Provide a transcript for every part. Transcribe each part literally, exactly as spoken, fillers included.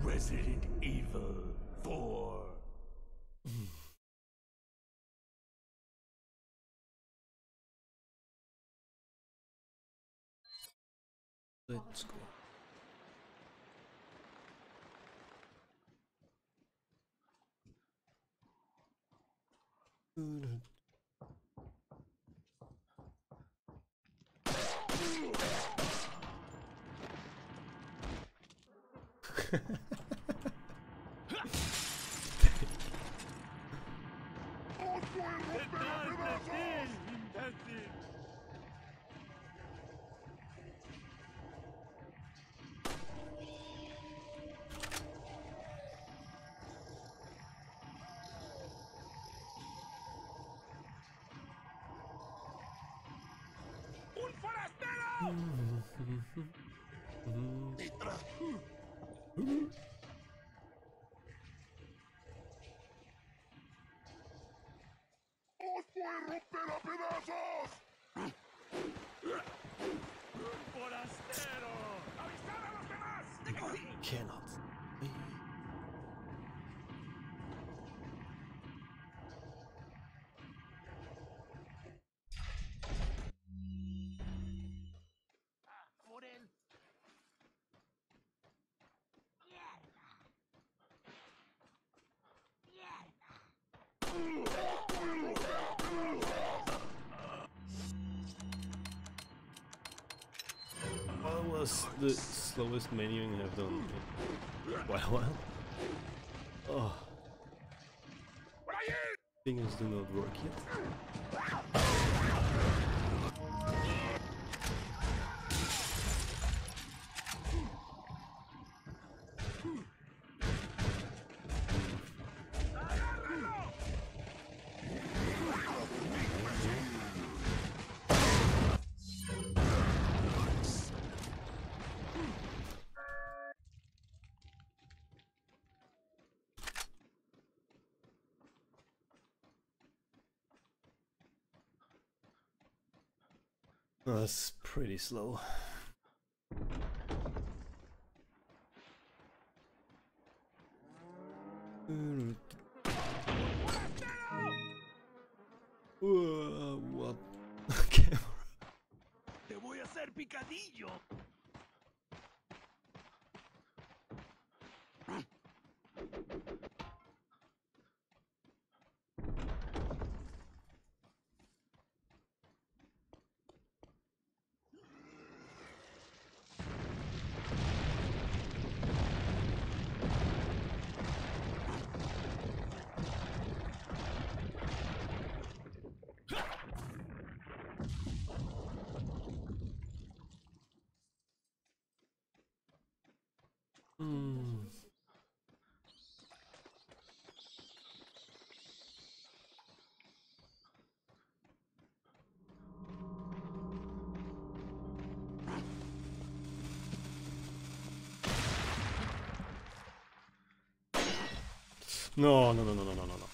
Resident Evil four. Let's go. ¡Os voy a romper a pedazos! ¡Forastero! ¡Avisad a los demás! Cannot. ¡Por él! What was the slowest menuing I've done in quite a while? Oh, things do not work yet. Oh, that's pretty slow. Mm. Uh, what? Camera. ¡Te voy a hacer picadillo! Mm. No, no, no, no, no, no, no, no.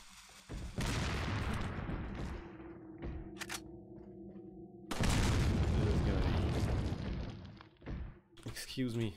Excuse me.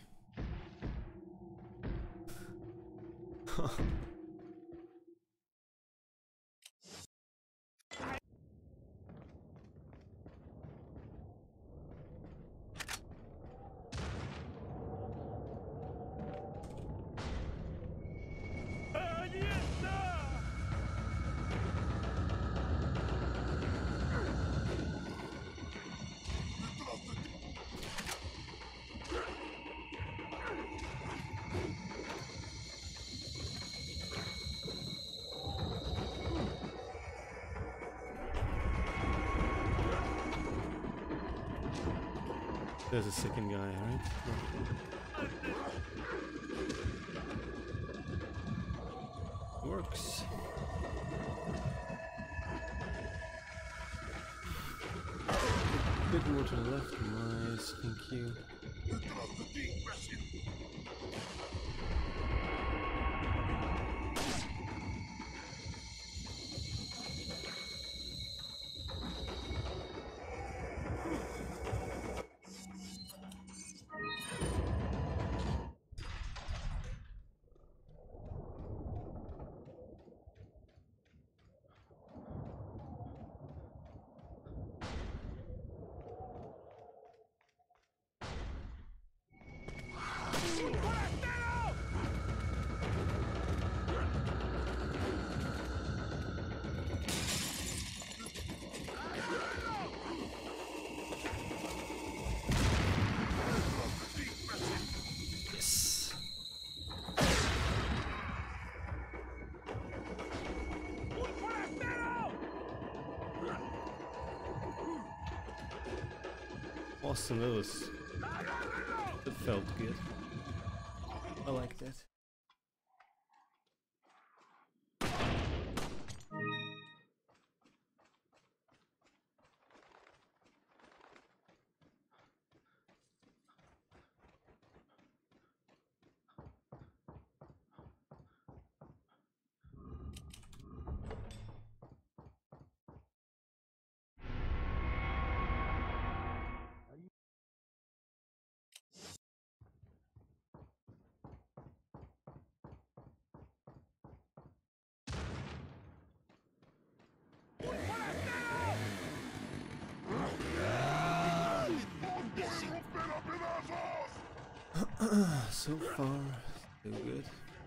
There's a second guy, right? Works. A bit more to the left, nice, thank you. awesome. That was... That felt good. I like that. So far, so good.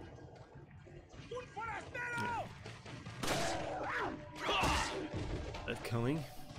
Yeah. That coming.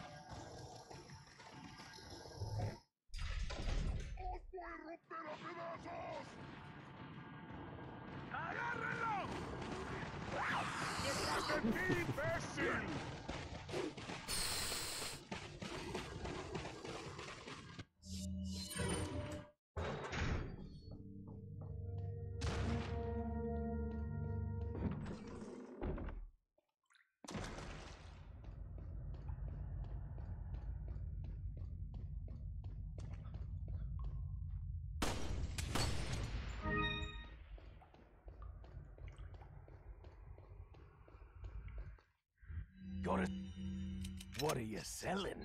Got it. What are you selling?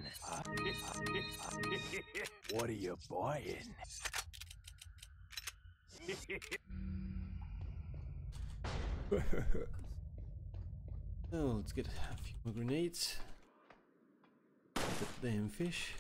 What are you buying? Oh, let's get a few more grenades. The damn fish.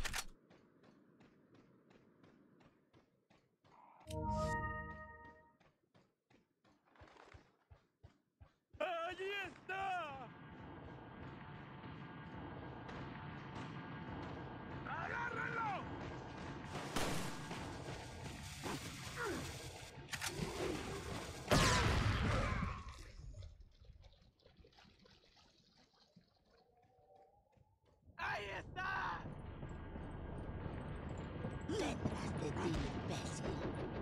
Letras de ti, imbécil.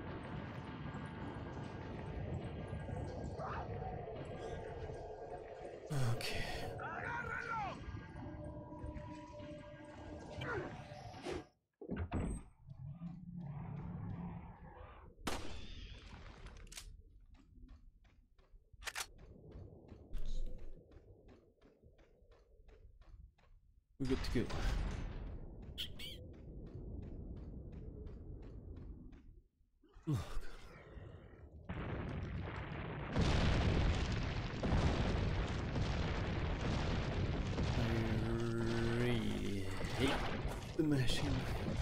Okay. We're good to go. Oh, I really hate the machine.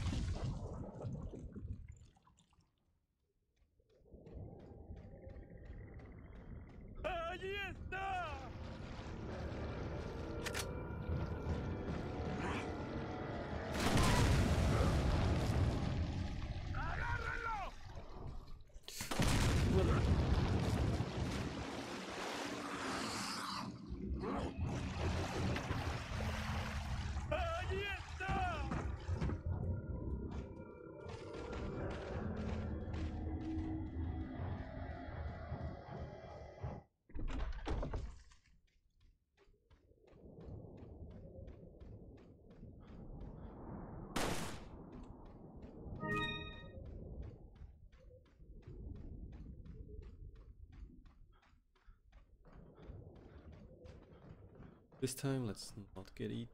This time, let's not get eaten.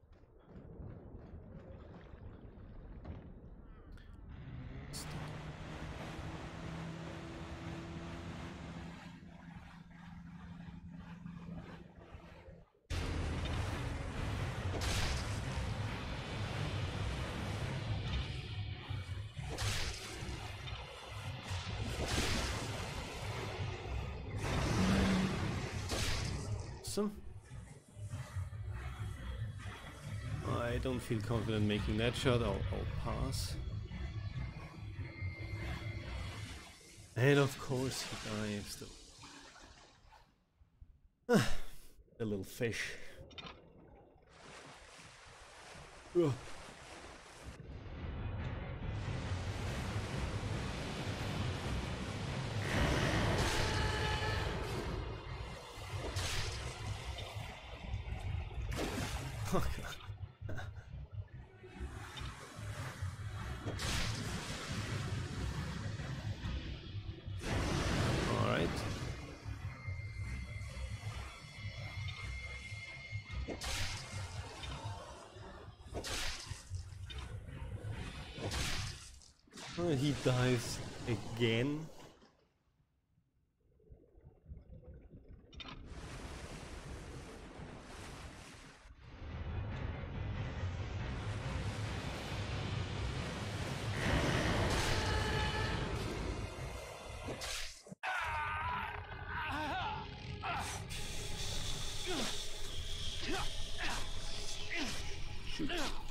Awesome. I don't feel confident making that shot. I'll, I'll pass. And of course he dives. The, the little fish. Ugh. All right. Oh, he dies again. Shoot.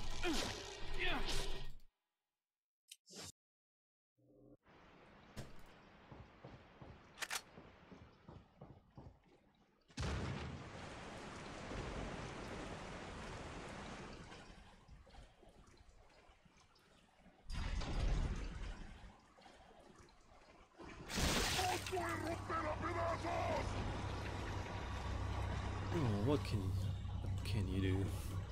Oh, what can what can you do?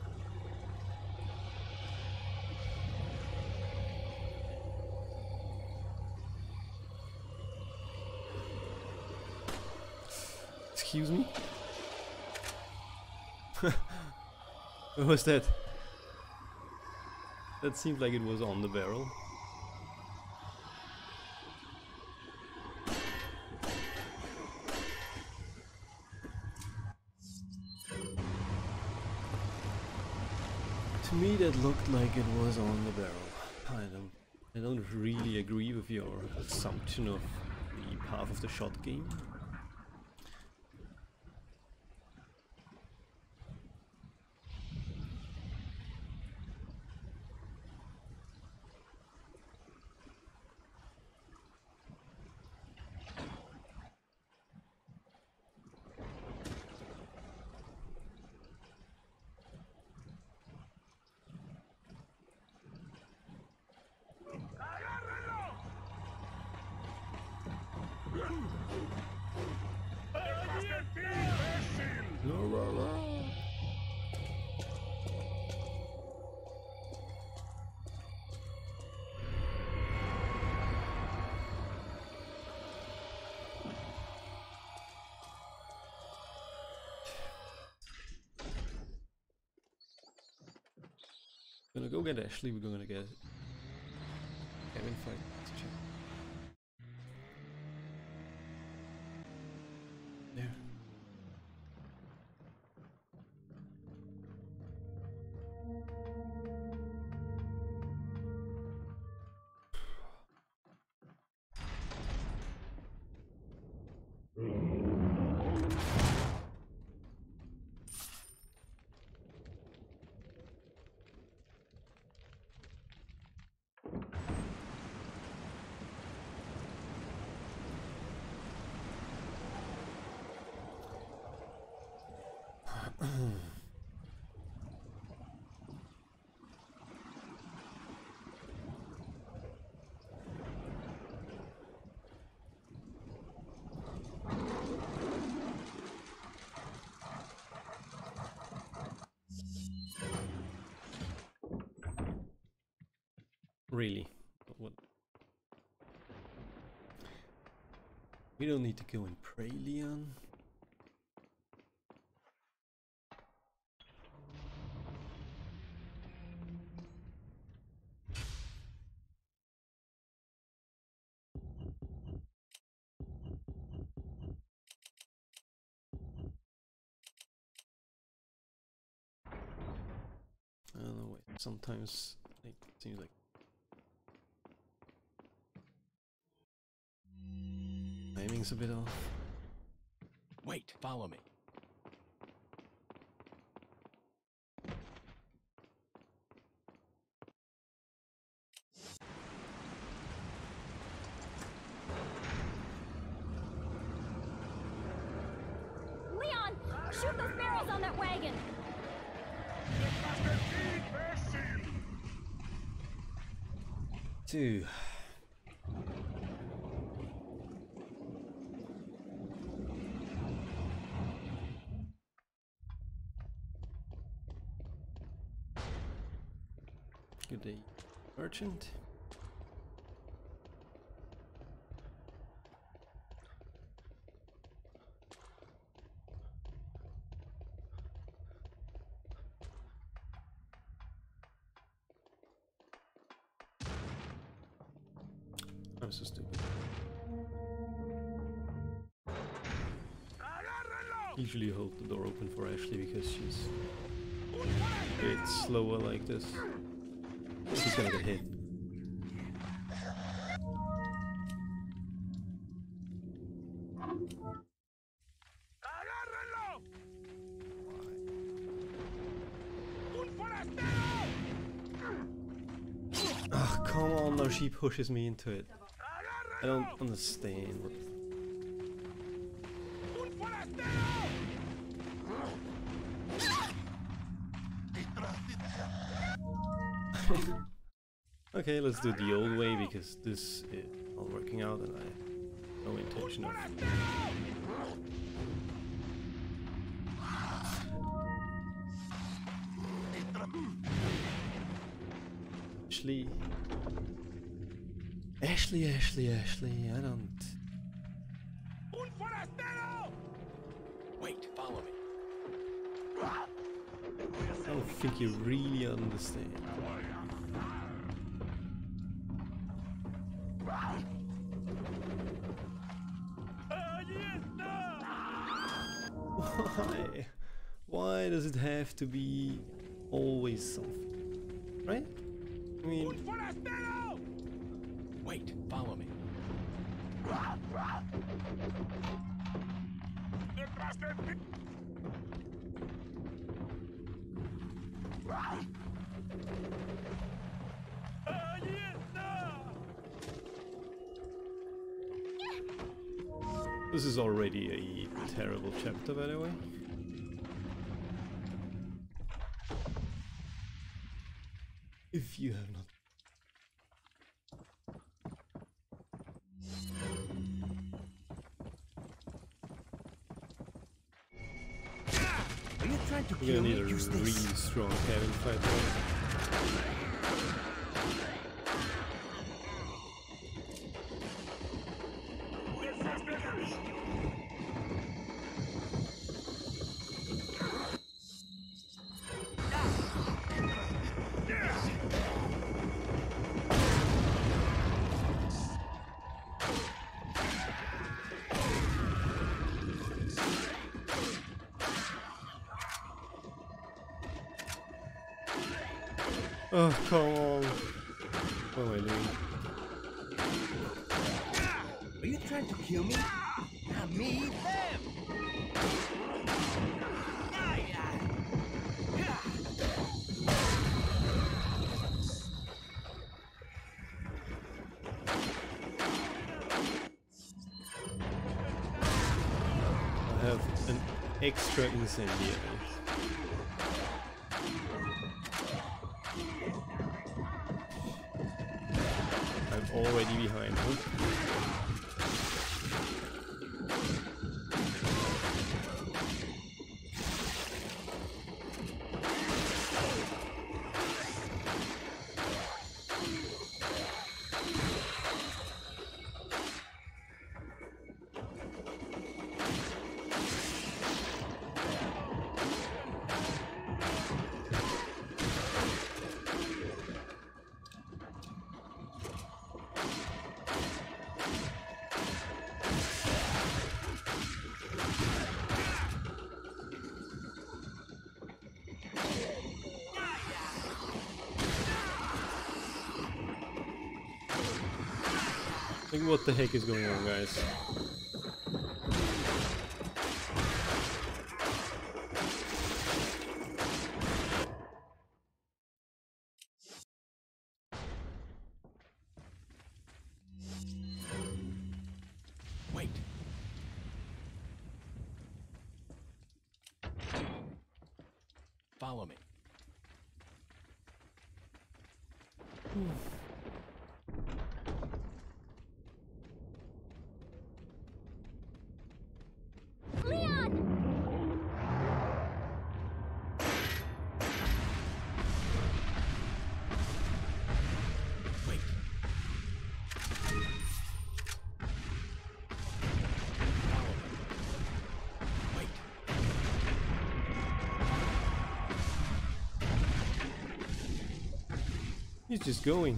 Excuse me? What was that? That seemed like it was on the barrel. To me that looked like it was on the barrel. I don't I don't really agree with your assumption of the path of the shot game. Gonna go get Ashley, we're gonna get Kevin fight. There. Really? What? We don't need to go and pray, Leon. I don't know, wait, sometimes it seems like timing's a bit off. Wait, follow me. Leon, shoot those barrels on that wagon. Two. Good day, merchant. I'm so stupid. Usually hold the door open for Ashley because she's a bit slower like this. She's gonna get hit. Oh, come on, now she pushes me into it. I don't understand what. Okay, let's do the old way because this is not working out and I have no intention of. Ashley. Ashley, Ashley, Ashley, I don't. Wait, follow me. I don't think you really understand. Why? Why does it have to be always something? Right? I mean... Wait, follow me. This is already a terrible chapter, by the way. If you have not. Are you trying to We're kill gonna me? need a Use really this. strong cabin fight though. Oh, come on. What am I doing? Are you trying to kill me? Not me, them. I have an extra incendiary. I'm already behind him. Like, what the heck is going on, guys? Wait. Follow me. He's just going.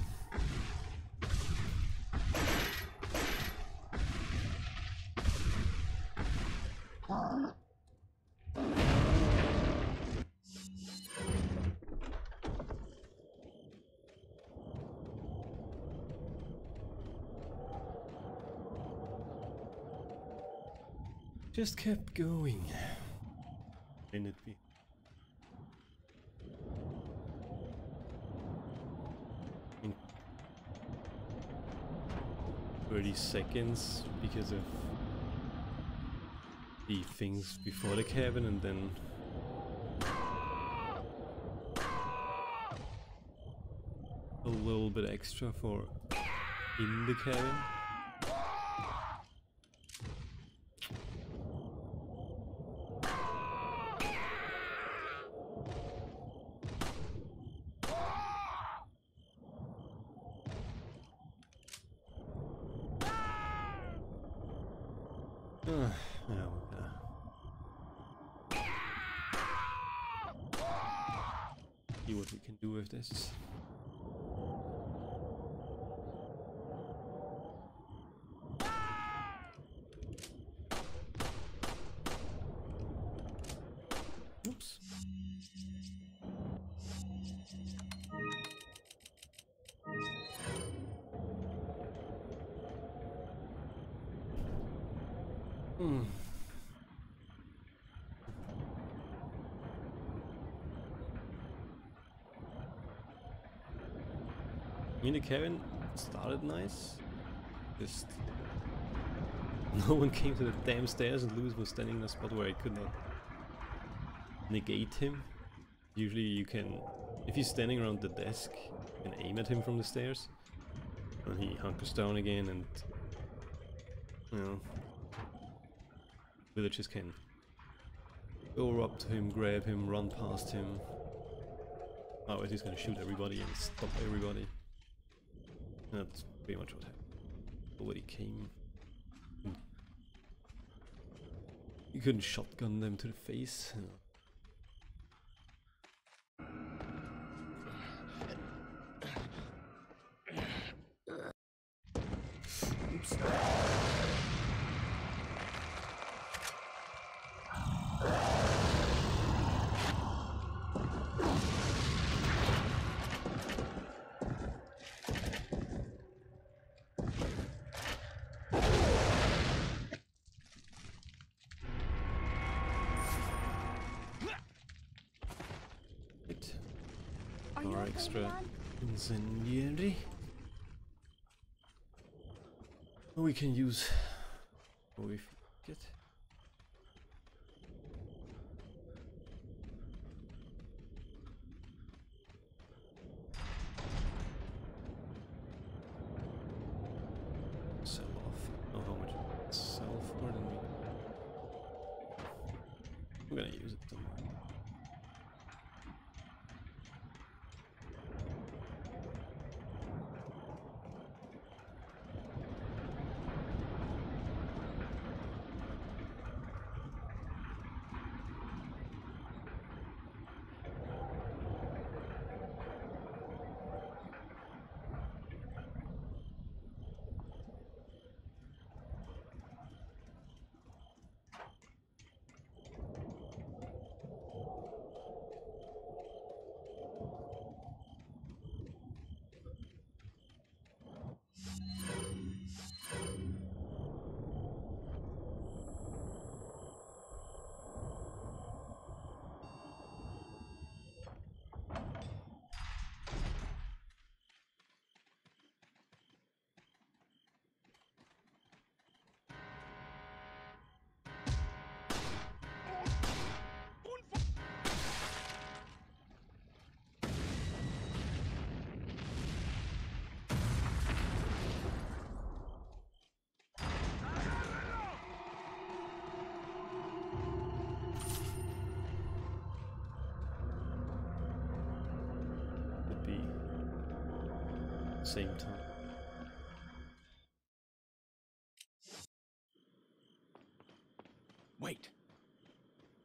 Just kept going. Didn't it be? In thirty seconds because of the things before the cabin, and then a little bit extra for in the cabin. Uh, yeah, we're gonna see what we can do with this. Oops. Hmm. I mean, the cabin started nice. Just no one came to the damn stairs, and Lewis was standing in a spot where I could not negate him. Usually you can, if he's standing around the desk, you can aim at him from the stairs. And he hunkers down again, and you know, villagers can go up to him, grab him, run past him. Oh, he's gonna shoot everybody and stop everybody. And that's pretty much what happened. Nobody came. You couldn't shotgun them to the face. You know. Oops. It. Are you More okay, extra Leon? incendiary. We can use what we get. Sell off. Oh, how much we sell for then we. I'm gonna use it somewhere. Could be same time. Wait.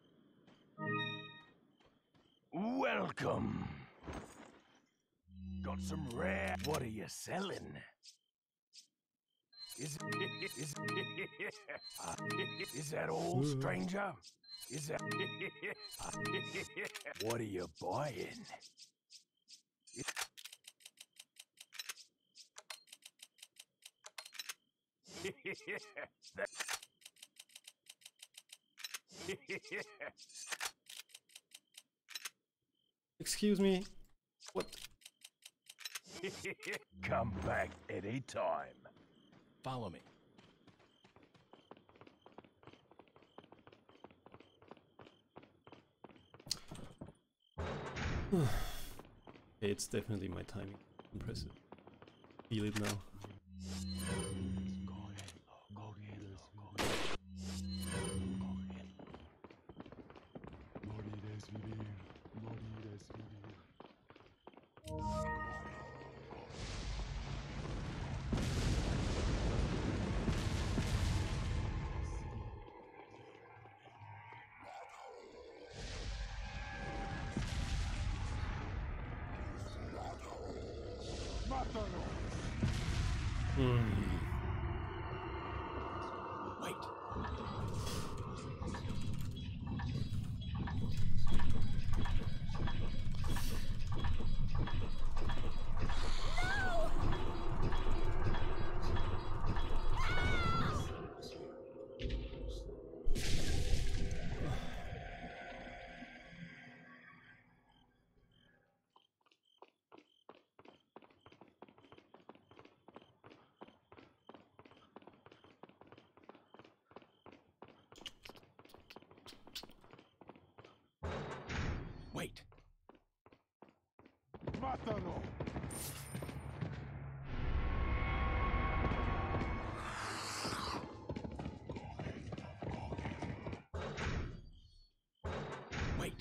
Welcome. Got some rare. What are you selling? Is is uh, is that all, stranger? Is that what are you buying? That- Excuse me. What? Come back anytime. Follow me. It's definitely my timing. Impressive. Feel it now. Hmm. Wait. Wait. Mátalo. Wait.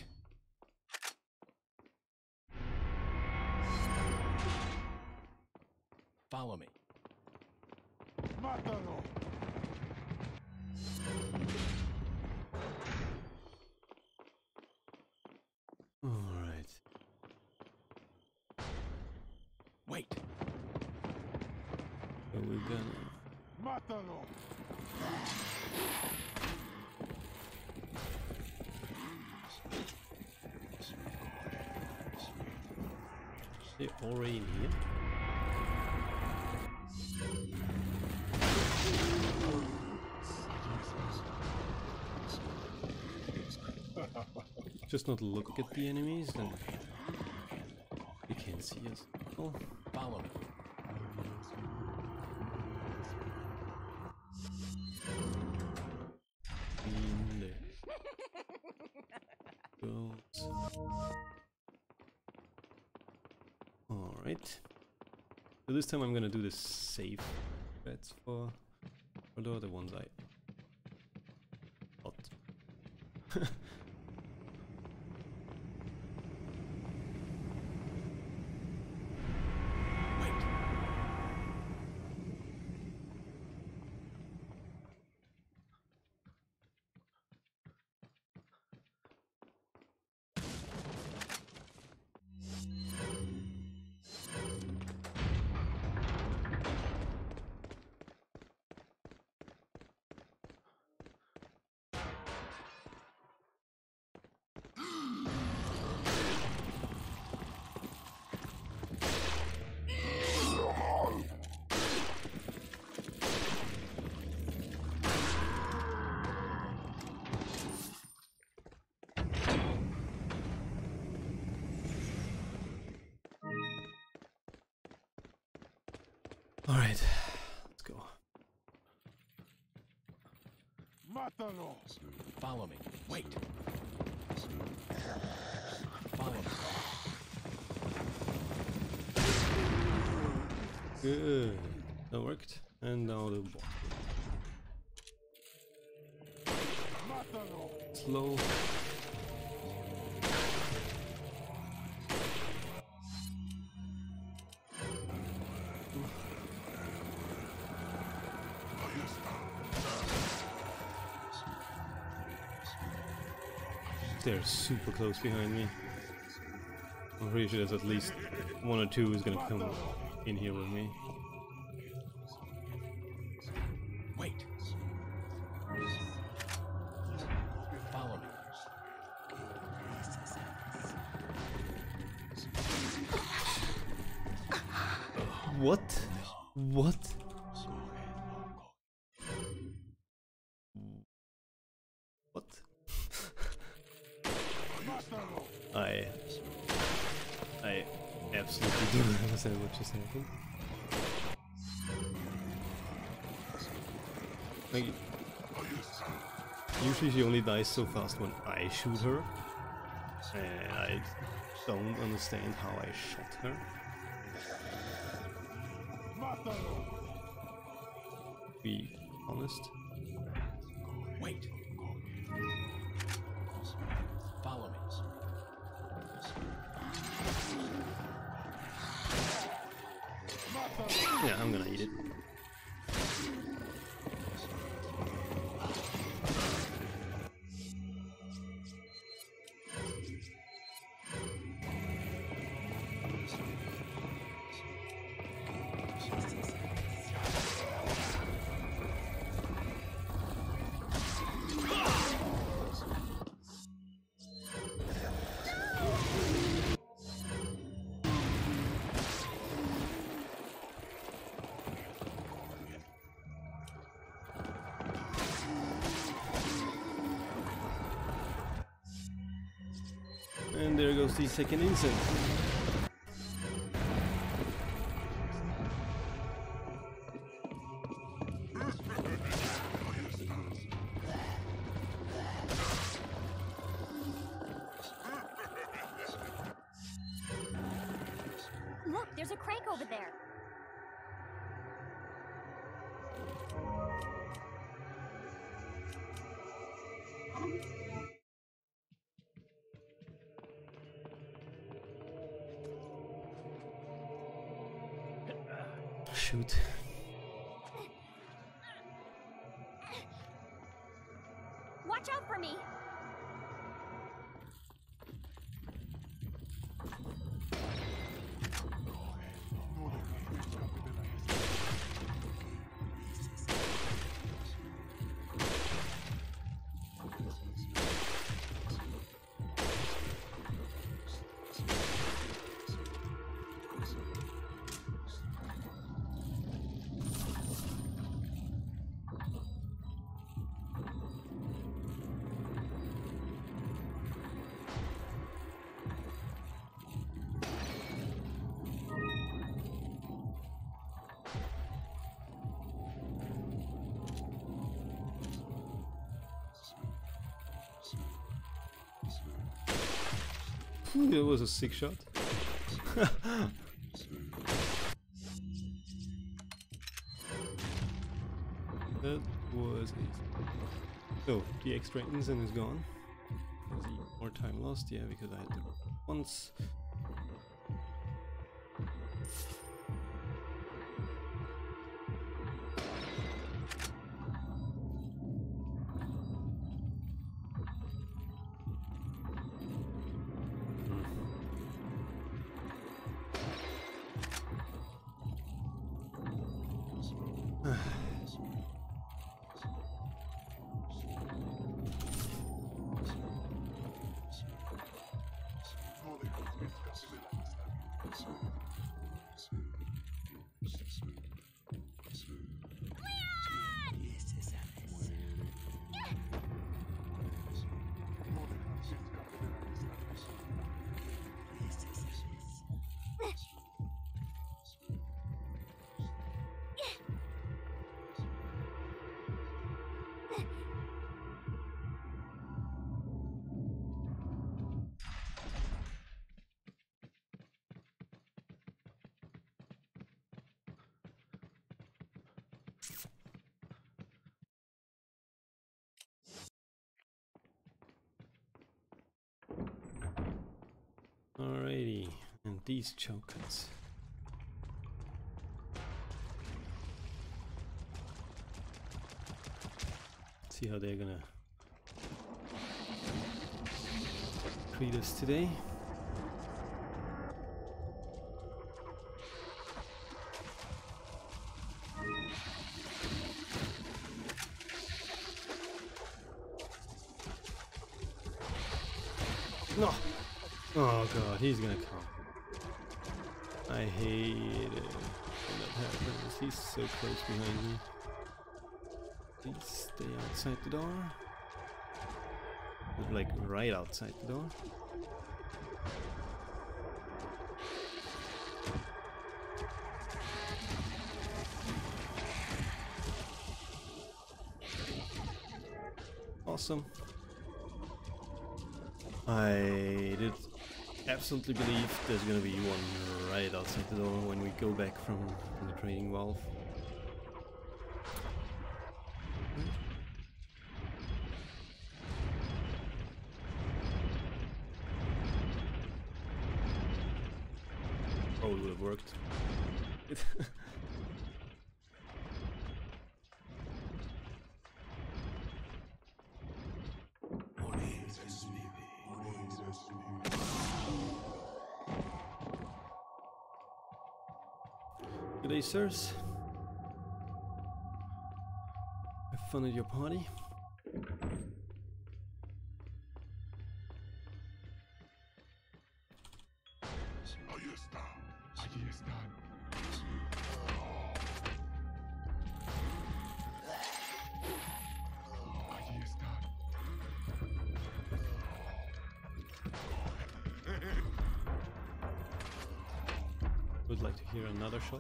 Follow me. Mátalo. Alright. Wait. So we're gonna. Mátalo. They're already in here. Just not look at the enemies and they can't see us. Oh, Follow me. in there. Goes. Alright. So this time I'm gonna do the safe bets for, for the other ones I thought. Wait. Alright, let's go. Mátalo. Follow me. Wait. Follow me. Good. That worked. And now the ball. Mátalo. Slow. They're super close behind me. I'm pretty sure there's at least one or two who's gonna come in here with me. Wait. Follow me. What? What? What? I... I absolutely do not understand what just happened. Like, usually she only dies so fast when I shoot her, and I don't understand how I shot her. Be honest. Wait. Follow me. Yeah, I'm gonna eat it. And there goes the second insect. Look, there's a crank over there. Shoot. Watch out for me. It was a sick shot. That was easy. So, the extra ensign is gone. The more time lost, yeah, because I had to once. Alrighty, and these chokers. See how they're gonna treat us today. No! Oh god, he's gonna come. I hate it when that happens. He's so close behind me. Please stay outside the door. Like right outside the door. Awesome. I did absolutely believe there's gonna be one right outside the door when we go back from, from the training valve. Probably would have worked. Good day, sirs. Have fun at your party. Would like to hear another shot.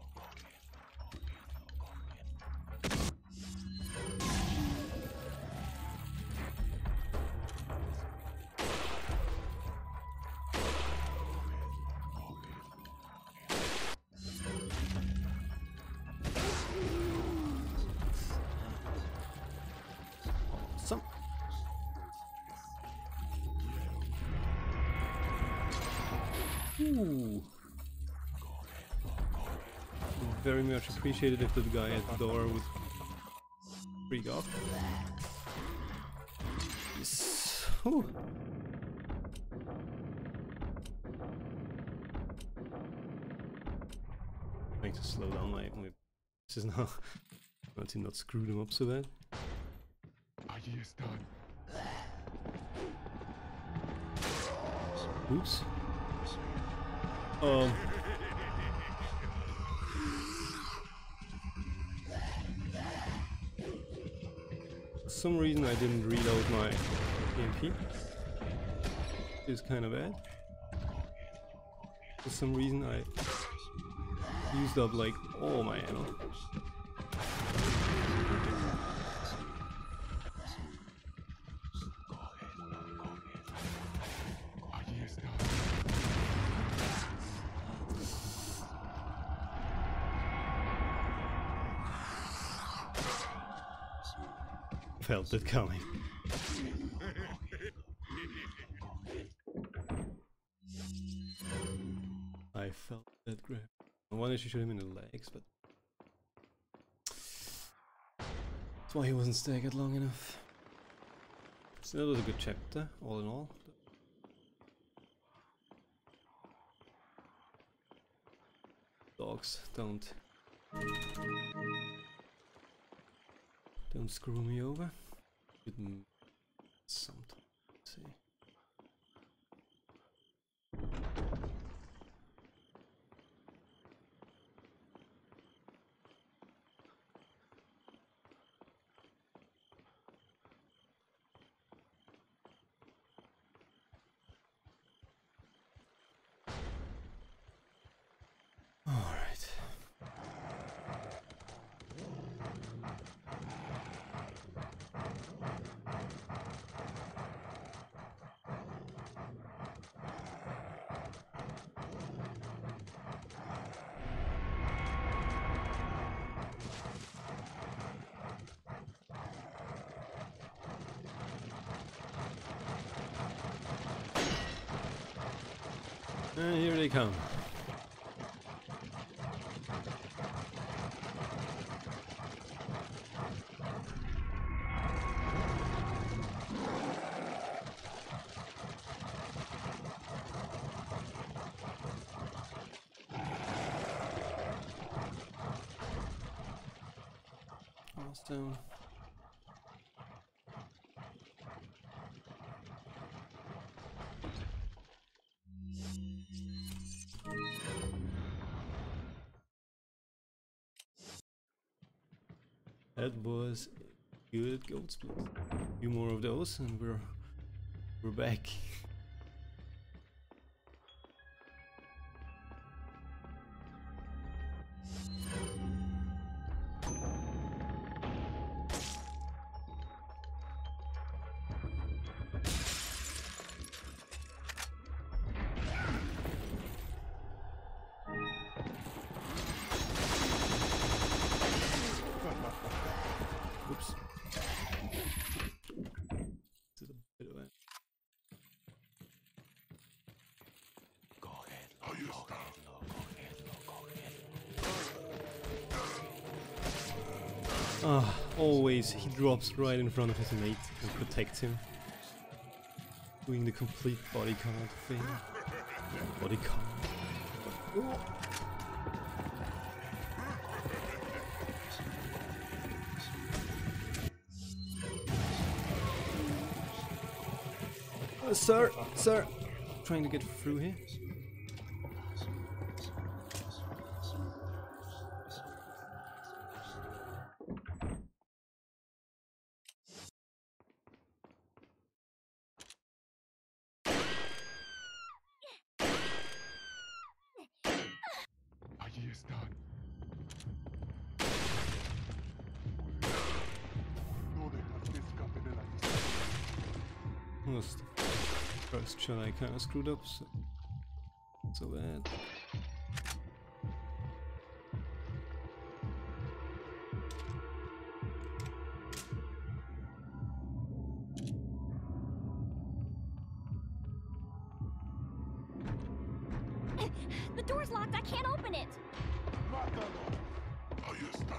Awesome. Ooh. Very much appreciated if the guy at the door would freak off. Yes. Ooh. Trying to slow down my, my this is now not to not screw them up so bad. Oops. Um For some reason I didn't reload my E M P. It's kind of bad. For some reason I used up like all my ammo. Felt it coming. I felt that grab. I wanted to shoot him in the legs, but that's why he wasn't staggered long enough. So that was a good chapter, all in all. Dogs don't don't screw me over. Good sometimes. Let's see. All right. And here they come. Awesome. That was a good gold split. A few more of those and we're we're back. Oops. This is a bit of a... Go ahead, Lo, go ahead, Lo, go ahead, Lo, go ahead. Ah, always he drops right in front of his mate and protects him. Doing the complete bodyguard thing. Bodyguard. Oh. Uh, sir, sir, trying to get through here. Allí están. No dejas que escapen de la isla. Was the first shot I kind of screwed up, so, so bad. The door's locked. I can't open it. ¡Mátalo! Ahí está.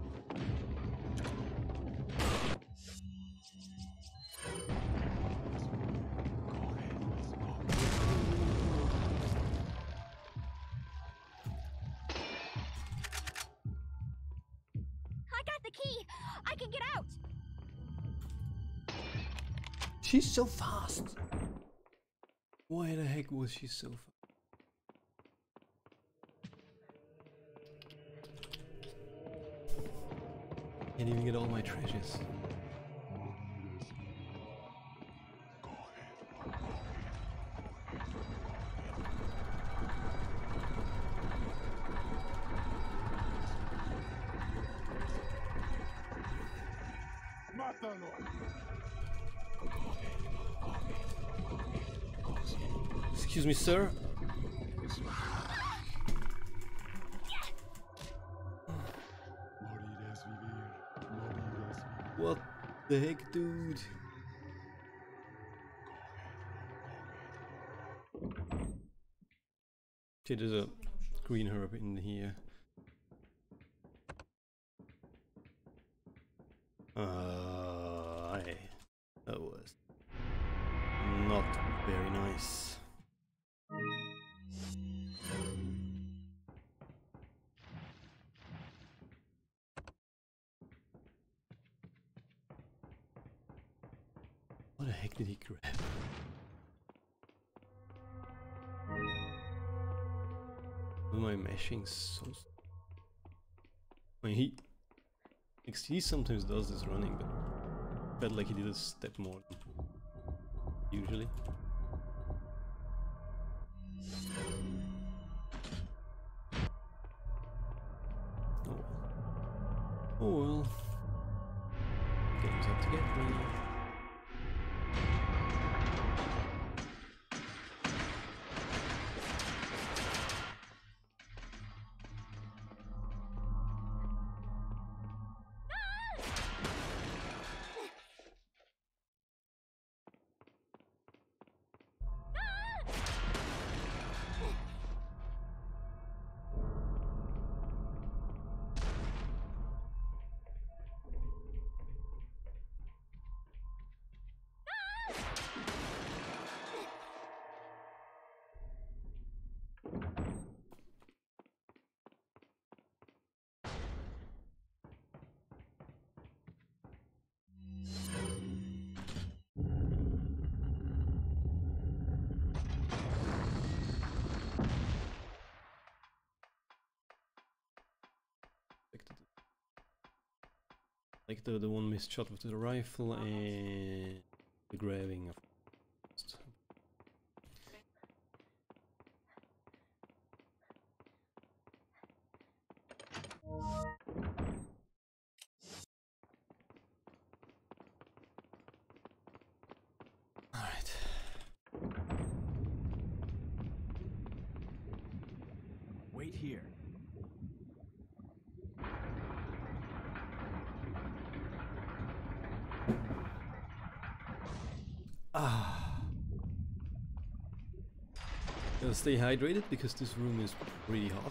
I got the key. I can get out. She's so fast! Why the heck was she so fast? Can't even get all my treasures. ¡Mátalo! Excuse me, sir. Morirás vivir. Morirás vivir. What the heck, dude? Okay, there's a green herb in here. Uh, I, that was not very nice. What the heck did he grab? Why am I mashing so? I mean, he he sometimes does this running, but felt like he did a step more than usually. Oh well. Oh well. Games have to get me. Like the the one missed shot with the rifle and the grabbing of. Alright. Wait here. Ah. Gotta stay hydrated because this room is really hot.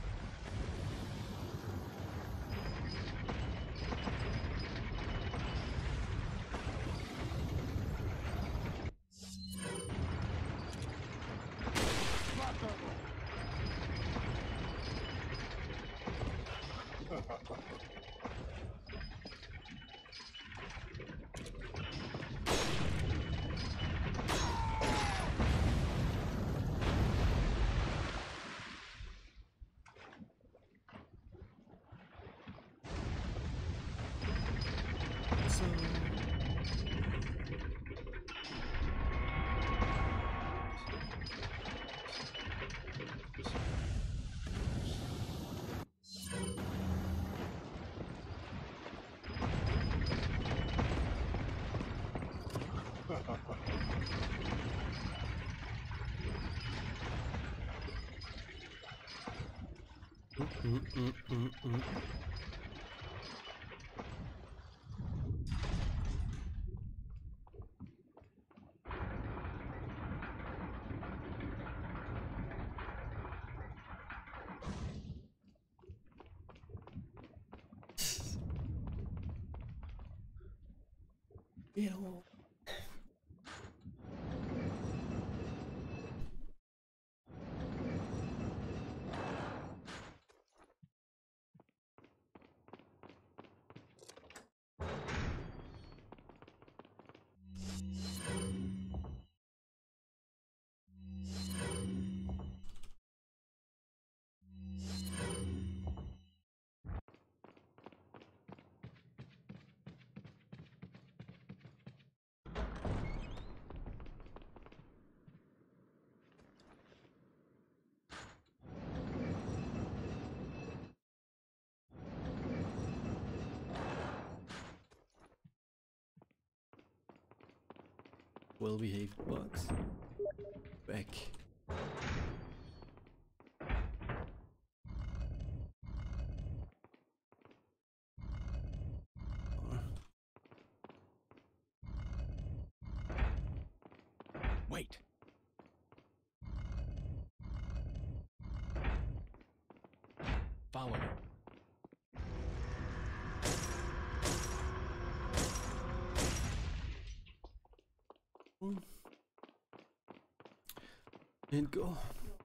Mm, mm, mm, mm. Ew. Well-behaved bugs. Back. Wait. Follow me. And go.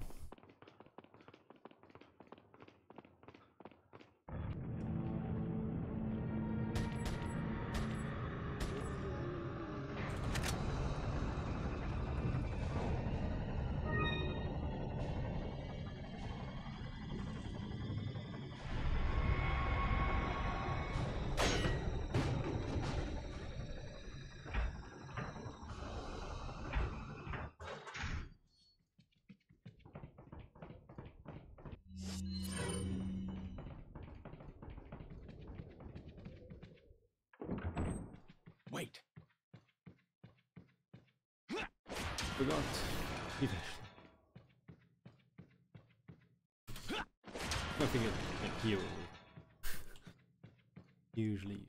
Wait. Forgot. Nothing at here. Usually.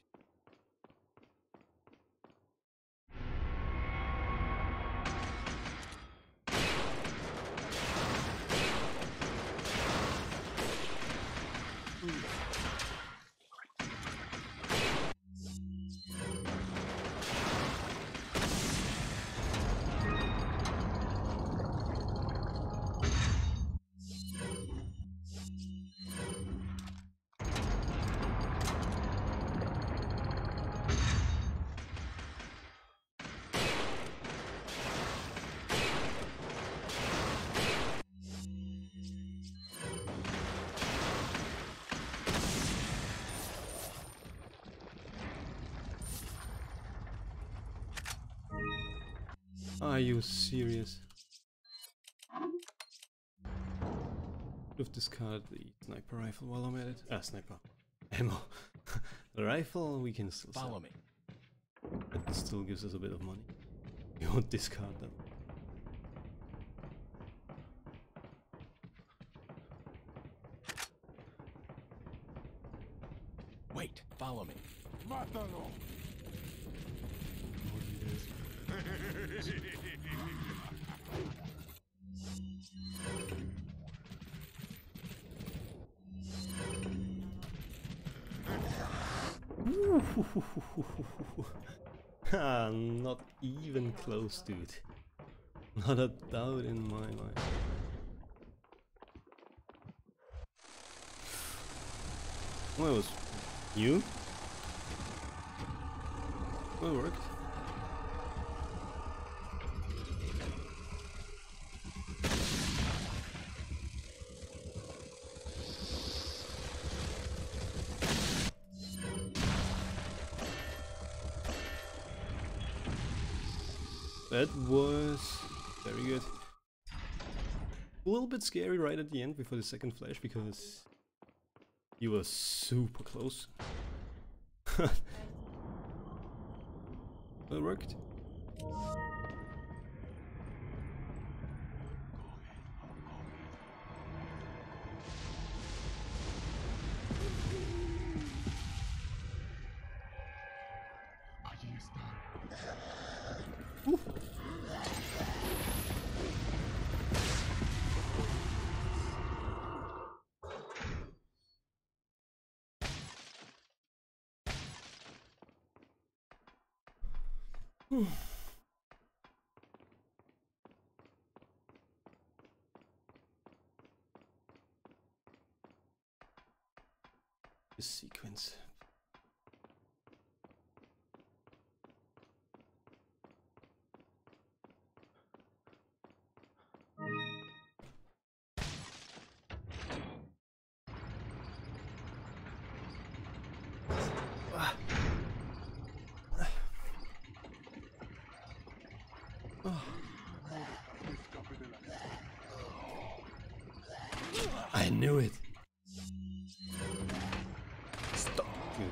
Are you serious? I've discarded the sniper rifle while I'm at it. Ah, sniper. Ammo. The rifle we can still Follow sell. me. It still gives us a bit of money. We won't discard them. Wait, follow me. Mátalo. Ah, not even close, dude. Not a doubt in my mind. Oh, it was you? Well, it worked. That was very good. A little bit scary right at the end before the second flash because you were super close. But it worked. Woo. Hmm. This sequence. Oh. I knew it. Stop.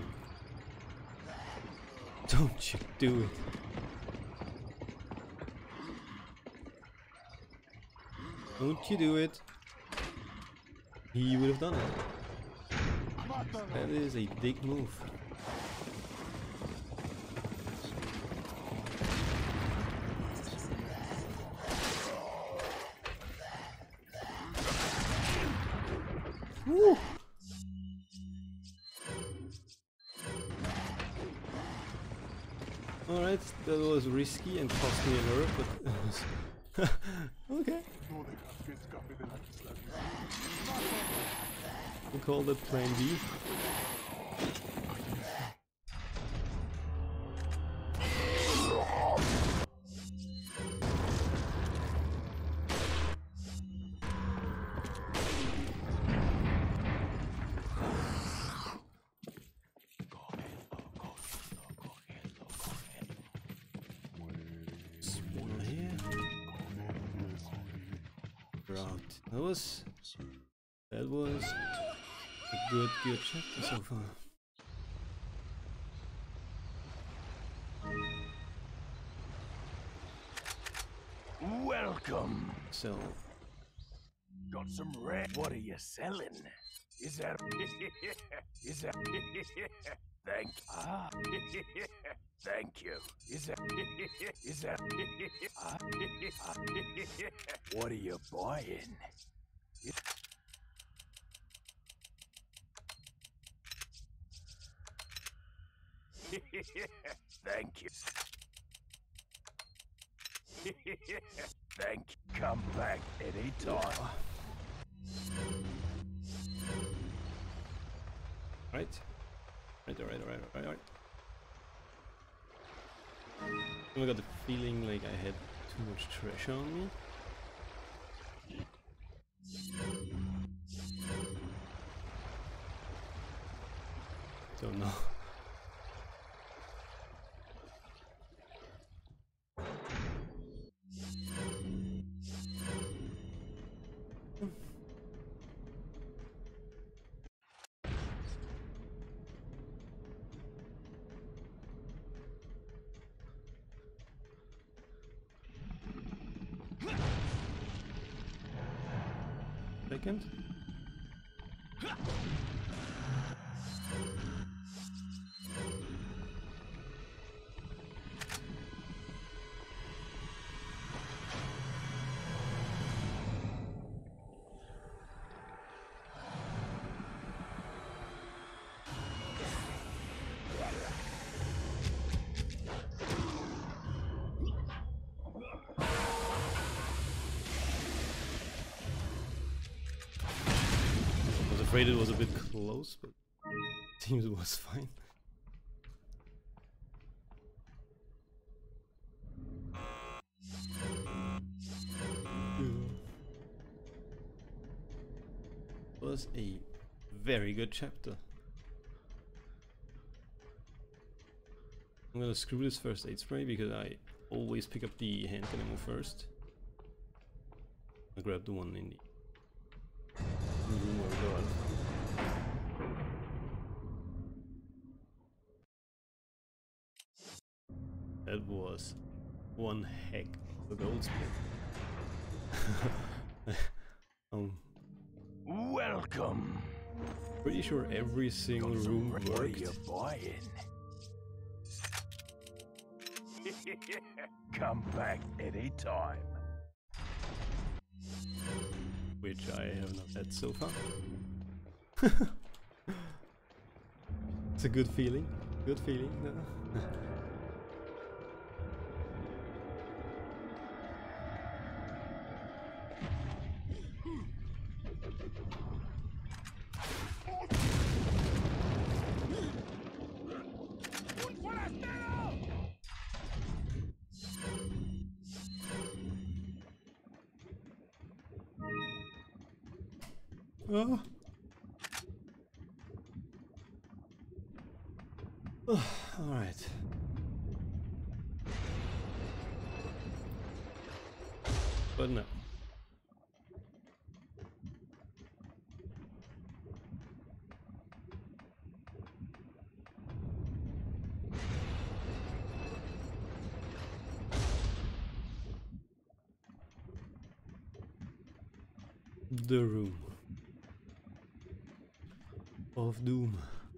Don't you do it. Don't you do it. He would have done it. That is a big move. Woo. Alright, that was risky and cost me an error, but it was okay. We call that plan B. That was that was a good good chapter so far. Welcome. So Got some red. What are you selling? Is that? Is that? Thank. Ah. Thank you. Is that? Is that? Ah. What are you buying? Thank you. Thank you. Come back anytime. right. Right, alright, alright, alright, alright. I got the feeling like I had too much treasure on me. Don't know. Second. Afraid it was a bit close, but seems it was fine. Was a very good chapter. I'm gonna screw this first aid spray because I always pick up the handgun ammo first. I grab the one in the room where we go out. That was one heck of a gold split. um, Welcome. pretty sure every single Got some room re- What are worked. you buying? Come back anytime. Which I have not had so far. It's a good feeling. Good feeling. No? Oh. Oh, all right. But no. The room of doom.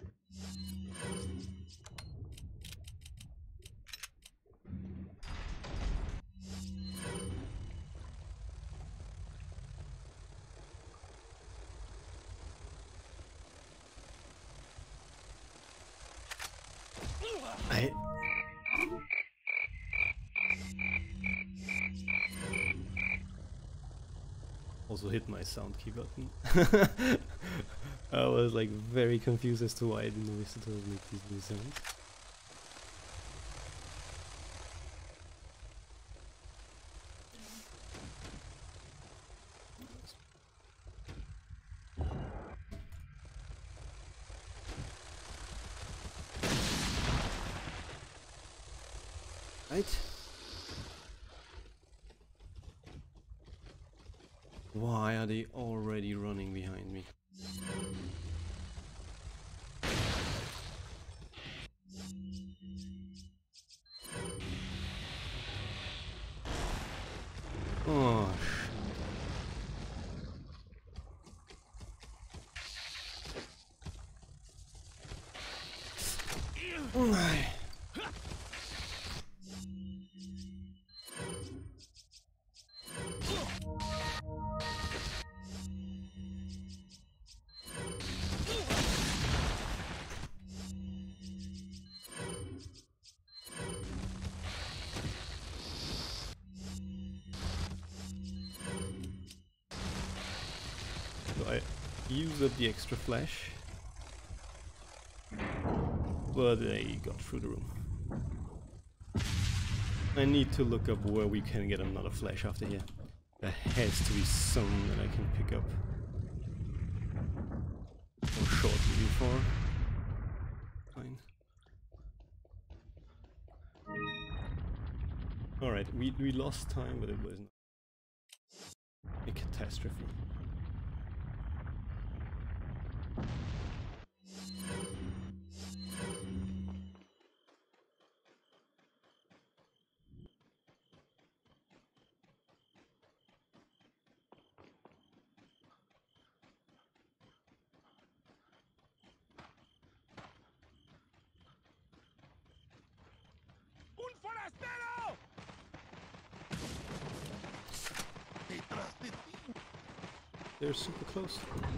I also hit my sound key button. I was like very confused as to why the visitors make these new sounds. Right? Why are they already running behind me? Oh, shit. So I used up the extra flash, but I got through the room. I need to look up where we can get another flash after here. There has to be some that I can pick up. Or shortly before. Fine. Alright, we, we lost time, but it was not a catastrophe. They're super close.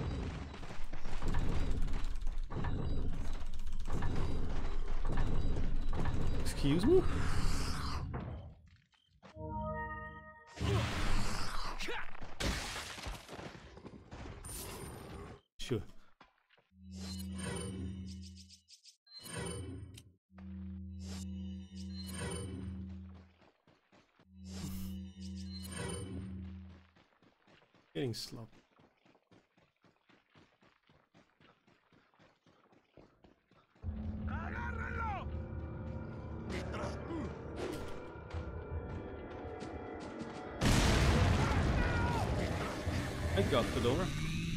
Excuse me? Sure. Getting slow. I got the door.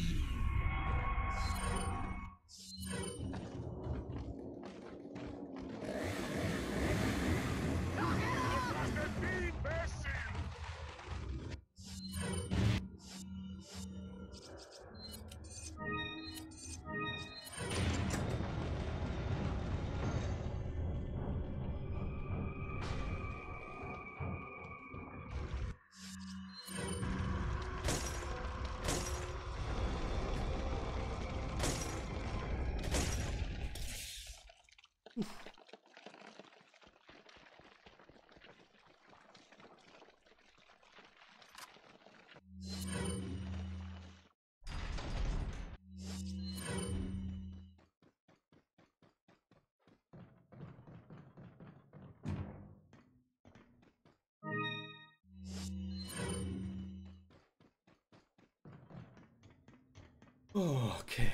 Okay.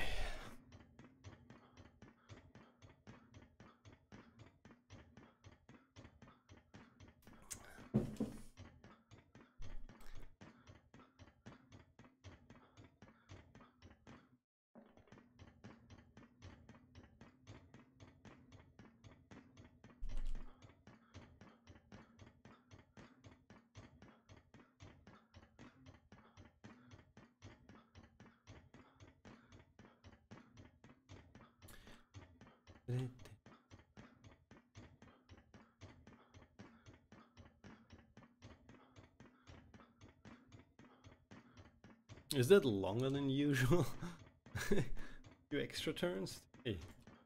Is that longer than usual? Few extra turns? Hey.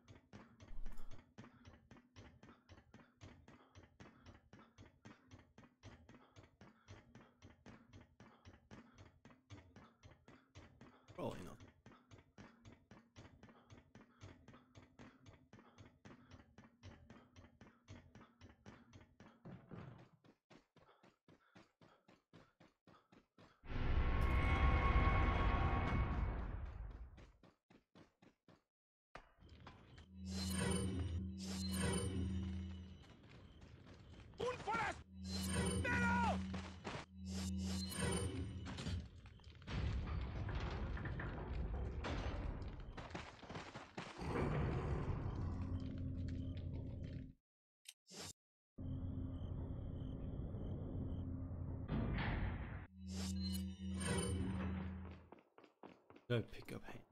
Probably not. Go pick up hand.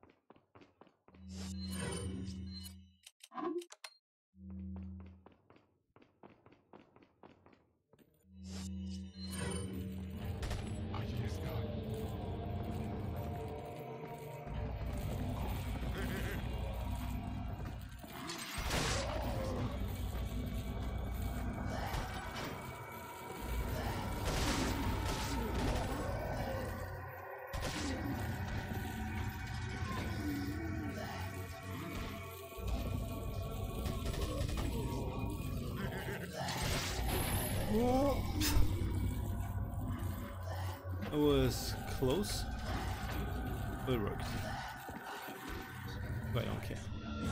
I was close, but it worked. But I don't care.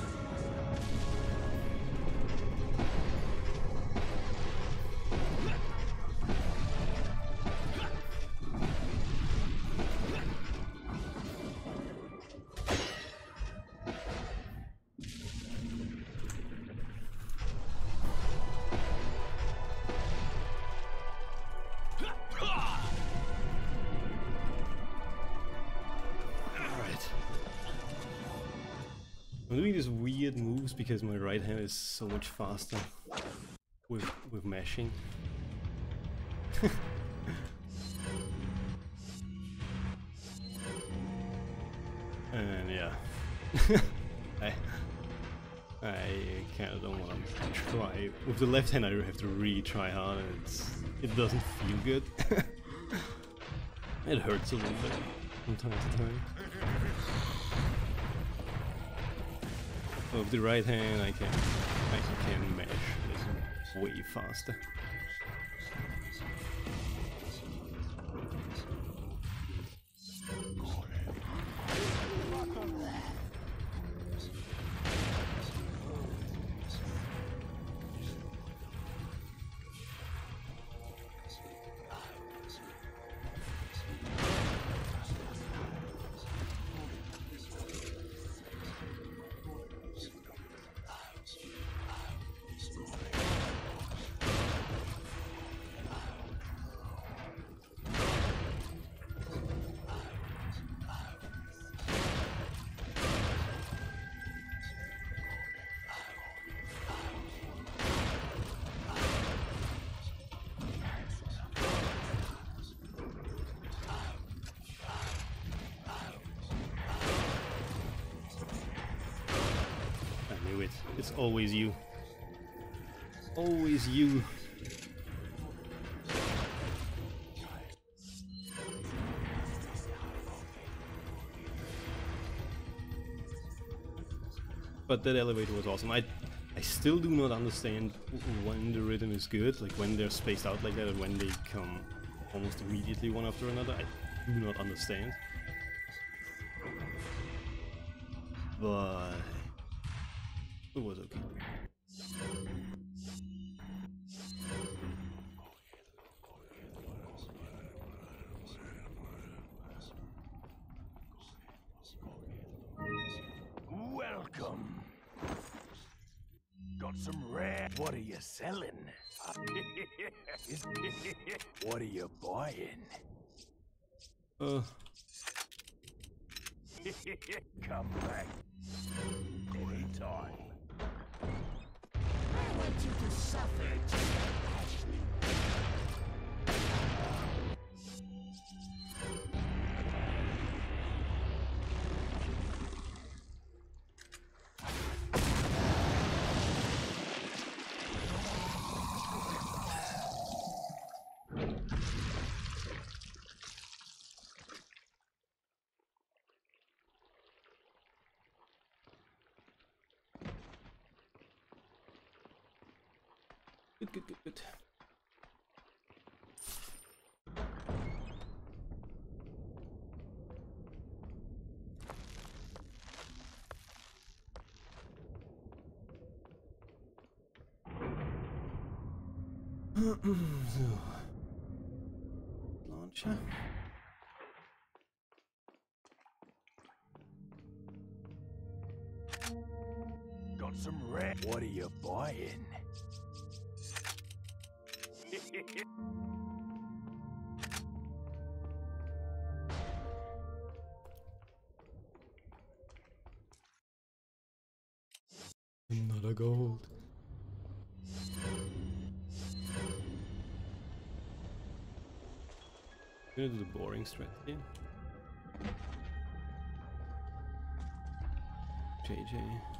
I'm doing these weird moves because my right hand is so much faster with with mashing. I, I kind of don't want to try. With the left hand I have to really try hard and it's, it doesn't feel good. It hurts a little bit from time to time. So with the right hand I can, I can mash this way faster. It. It's always you. Always you. But that elevator was awesome. I I still do not understand when the rhythm is good, like when they're spaced out like that and when they come almost immediately one after another. I do not understand. But it was okay. Welcome. Got some rare. What are you selling? What are you buying? Uh. Come back. Anytime. I want you to suffer just like Ashley. Good, good, good, good. So, launcher. Got some rare. What are you buying? Another gold. Gonna do the boring strategy. J J.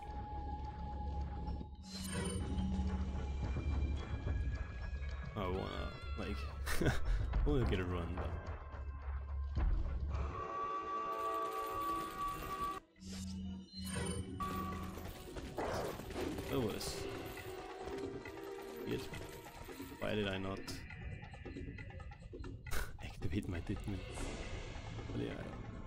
I wanna, like, I wanna get a run, but... That was... weird. Why did I not activate my Ditman? But yeah.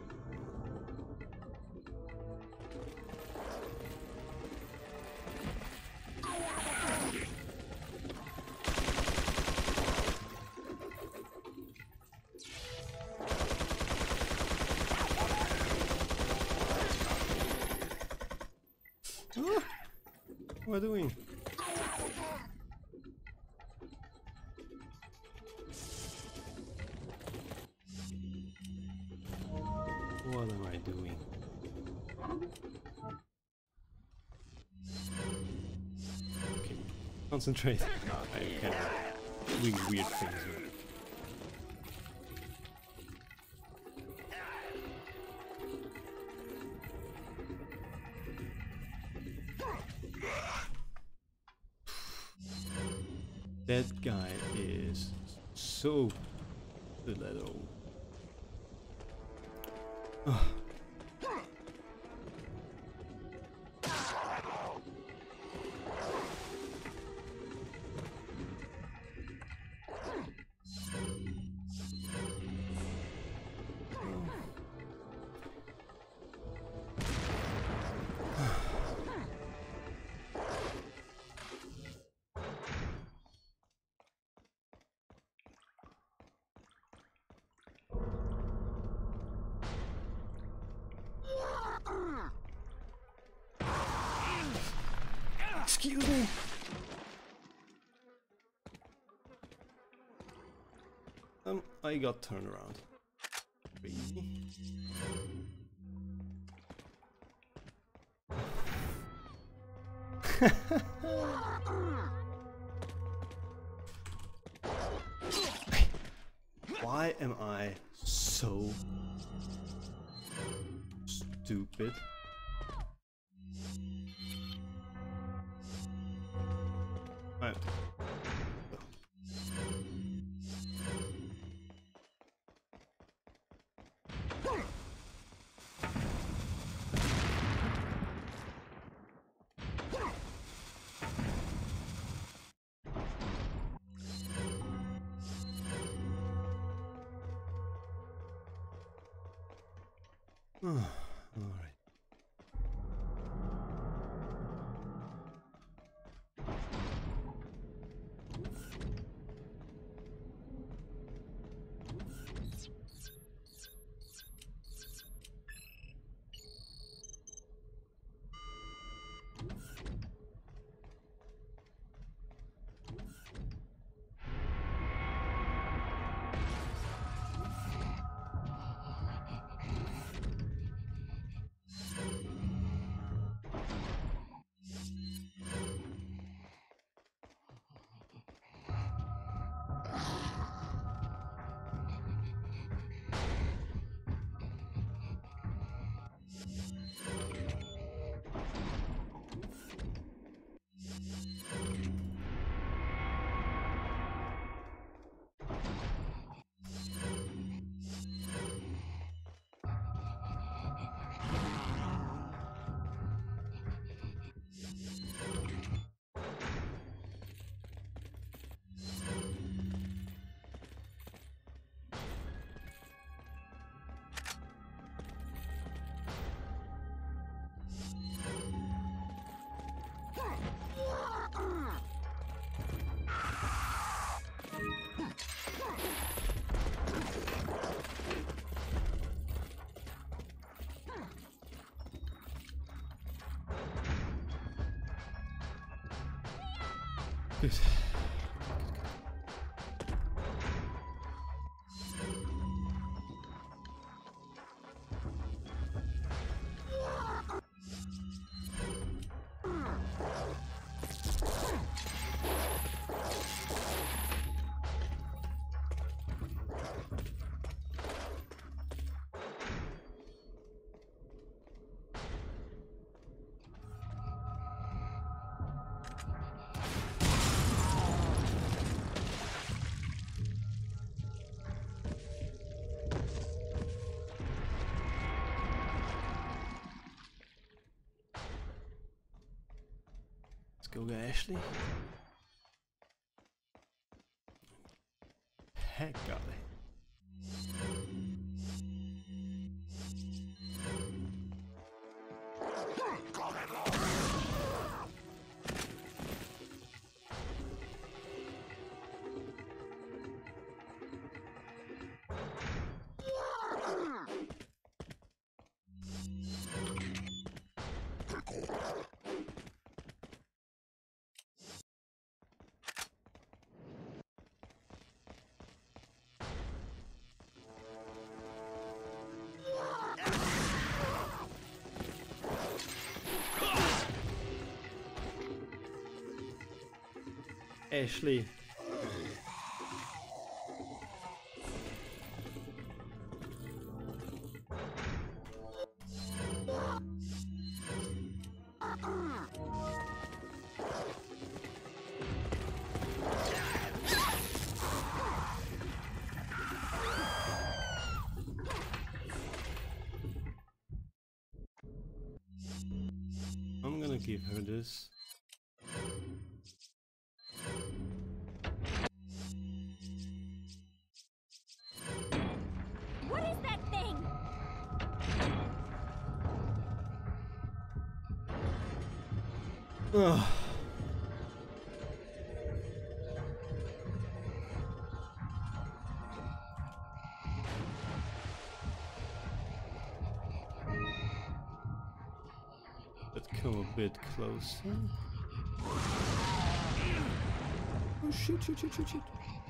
Ah, what am I doing? What am I doing? Okay, concentrate. I kind of doing weird things here. That guy is so little. Oh. Excuse me. Um, I got turned around. Crazy. Why am I so stupid? Right. All right. Good. Let's go get Ashley. Heck golly. Ashley. give her this. What is that thing? Ugh. Let's come a bit closer. Oh shoot, shoot, shoot, shoot, shoot.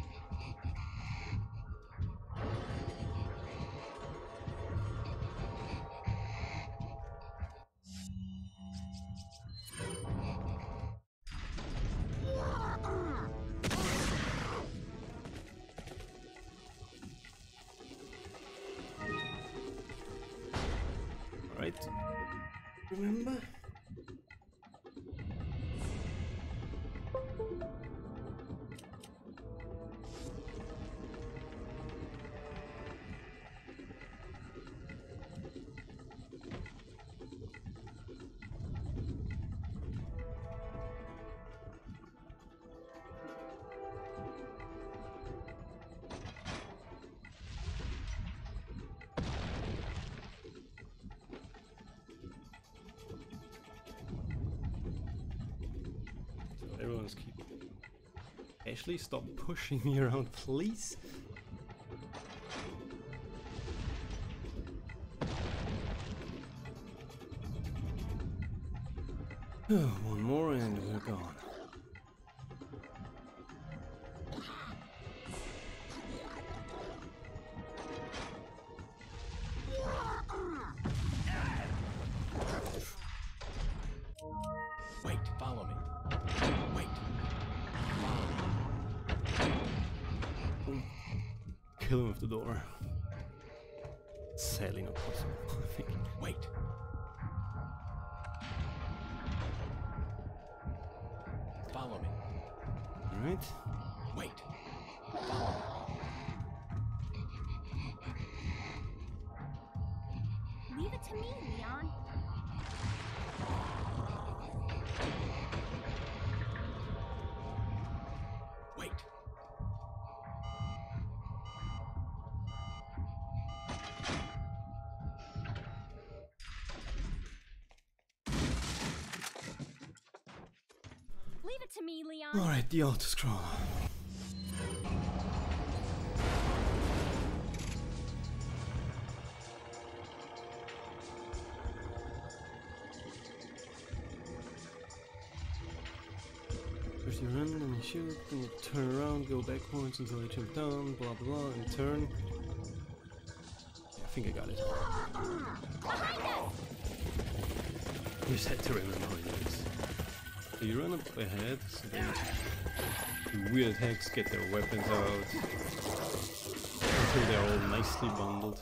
Right. Remember? Everyone's keep. Ashley, stop pushing me around, please. One more and we're gone. Wait, follow me. Wait. Kill him with the door. Sadly not possible, I think. Wait. Follow me. Alright. Wait. Follow me. Leave it to me, Leon. Wait. Leave it to me, Leon. Alright, the auto scroll. First you run, then you shoot, then you turn around, go backwards until you jump down, blah blah blah, and turn. Yeah, I think I got it. You just had to remember how it is. So you run up ahead, so then the weird hacks get their weapons out until they're all nicely bundled.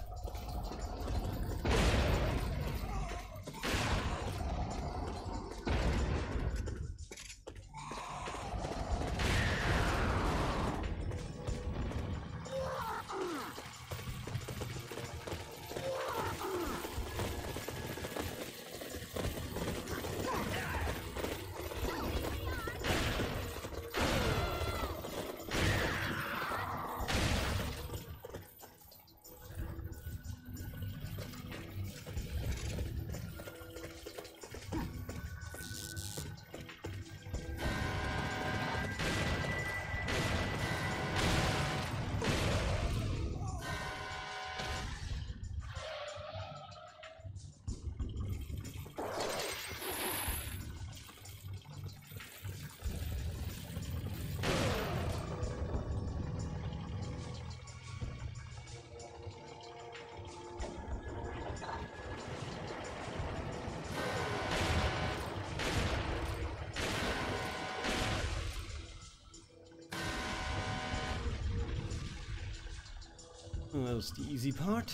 That was the easy part.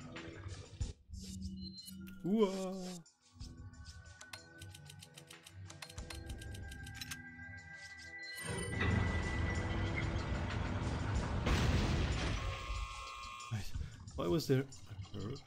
Whoa. Right. Why was there a herb?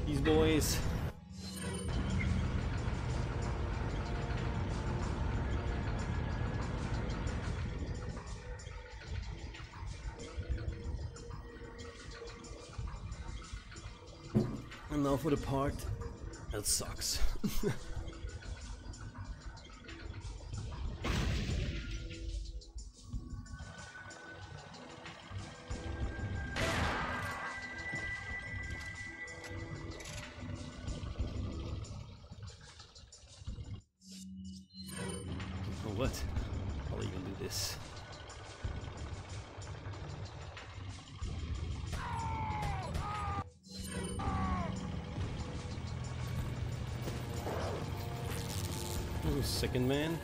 These boys. And now for the part that sucks. What? I'll even do this. Oh, second man.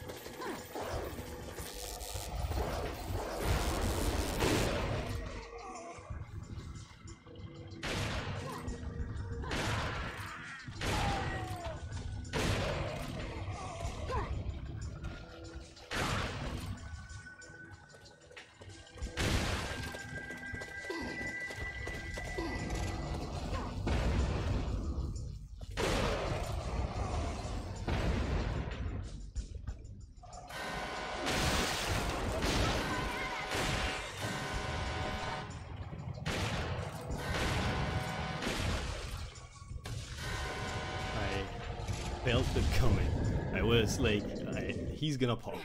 Felt it coming. I was like, I, he's gonna pop.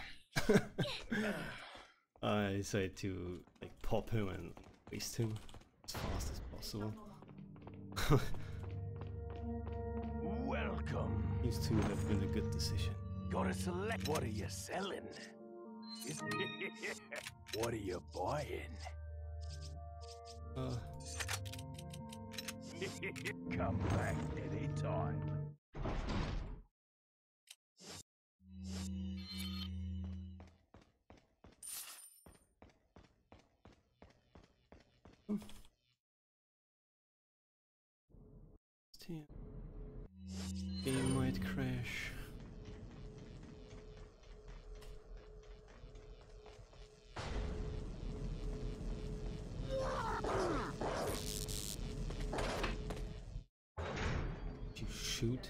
I decided to like pop him and waste him as fast as possible. Welcome. These two have been a good decision. Gotta select. What are you selling? Is what are you buying? Uh, Come back anytime. Game might crash. You shoot.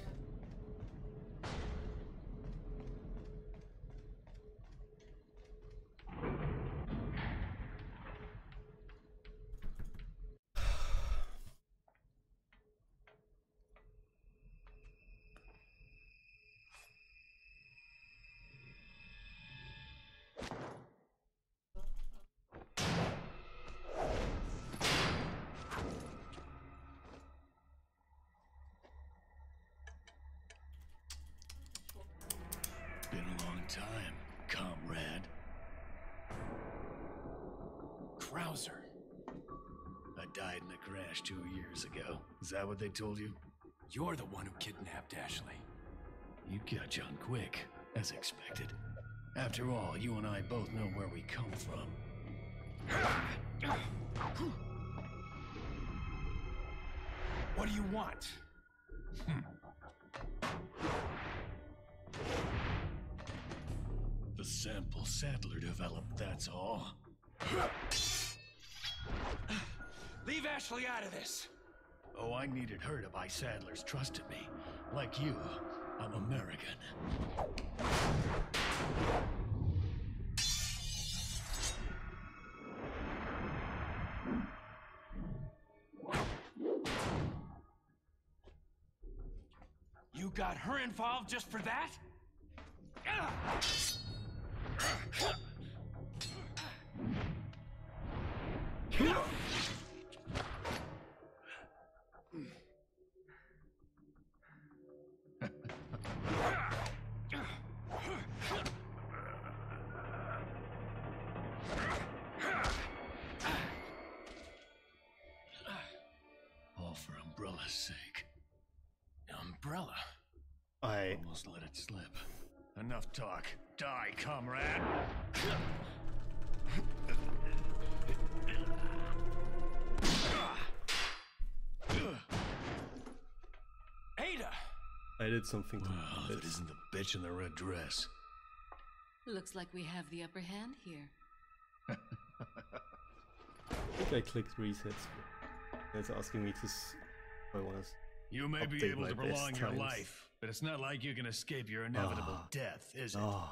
Been a long time, comrade. Krauser. I died in a crash two years ago. Is that what they told you? You're the one who kidnapped Ashley. You catch on quick, as expected. After all, you and I both know where we come from. What do you want? The sample Sadler developed, that's all. Leave Ashley out of this! Oh, I needed her to buy Sadler's trust in me. Like you, I'm American. You got her involved just for that? All for Umbrella's sake. Umbrella? I Almost let it slip. Enough talk. Die, comrade! Ada! I did something to Oh, that isn't the bitch in the red dress. Looks like we have the upper hand here. I think I clicked reset. It's asking me to s I want to You may be update able my to prolong best your times. life, but it's not like you can escape your inevitable Ah. death, is it? Oh.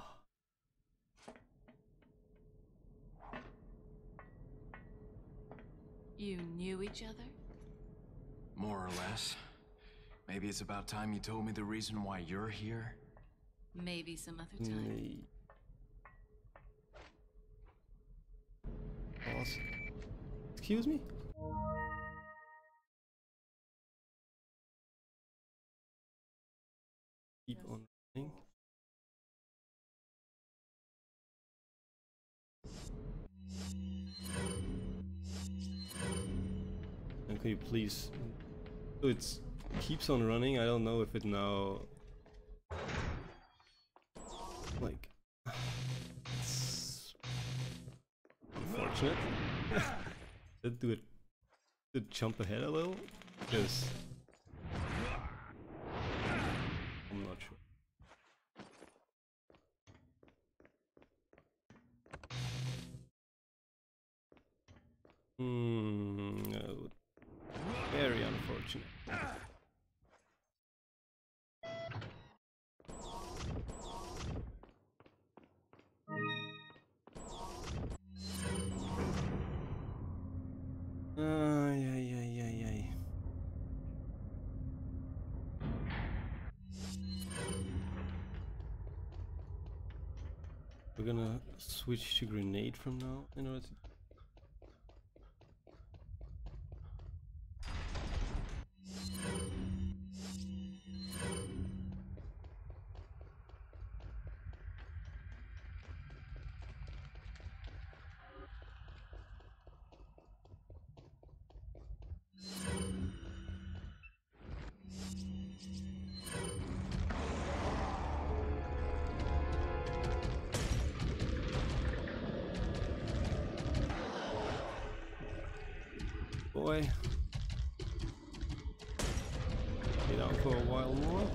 You knew each other? More or less. Maybe it's about time you told me the reason why you're here. Maybe some other time. Me. Pause. Excuse me? Keep on running. And can you please... So it's keeps on running. I don't know if it now... Like... It's... unfortunate. Did do it... Did jump ahead a little? Because... I'm not sure. Hmm... No. Very unfortunate. Ay, ay, ay, ay, ay. We're gonna switch to grenade from now in order to... Boy. Stay down for a while more.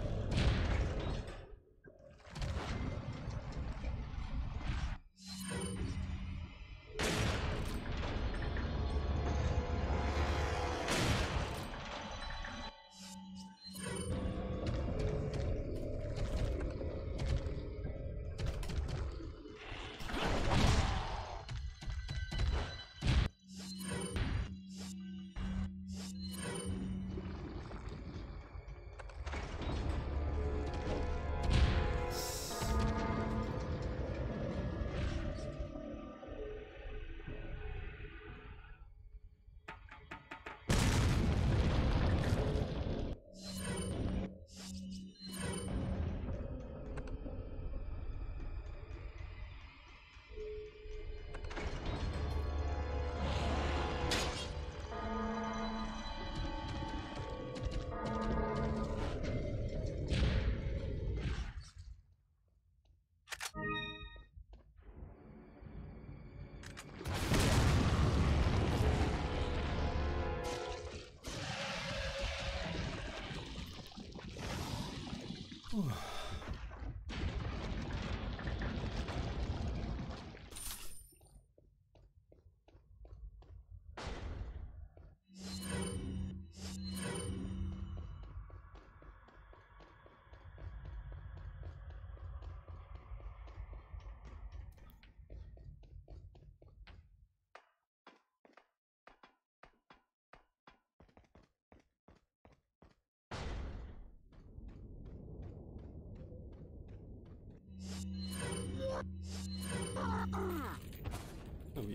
Oh, we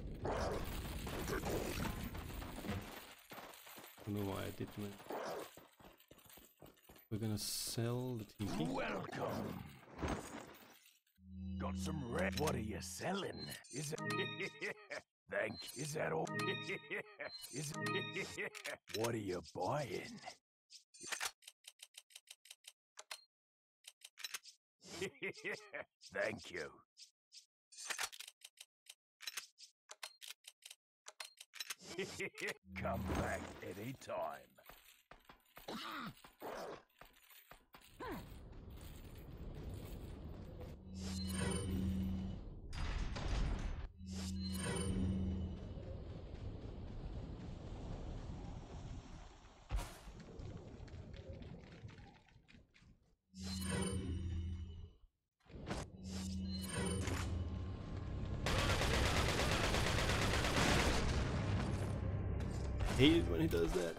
don't know why I did that. We're gonna sell the T P. Welcome. Got some red. What are you selling? Is it? Thank. Is that all? Is it? What are you buying? Thank you. Come back anytime. hate it when he does that.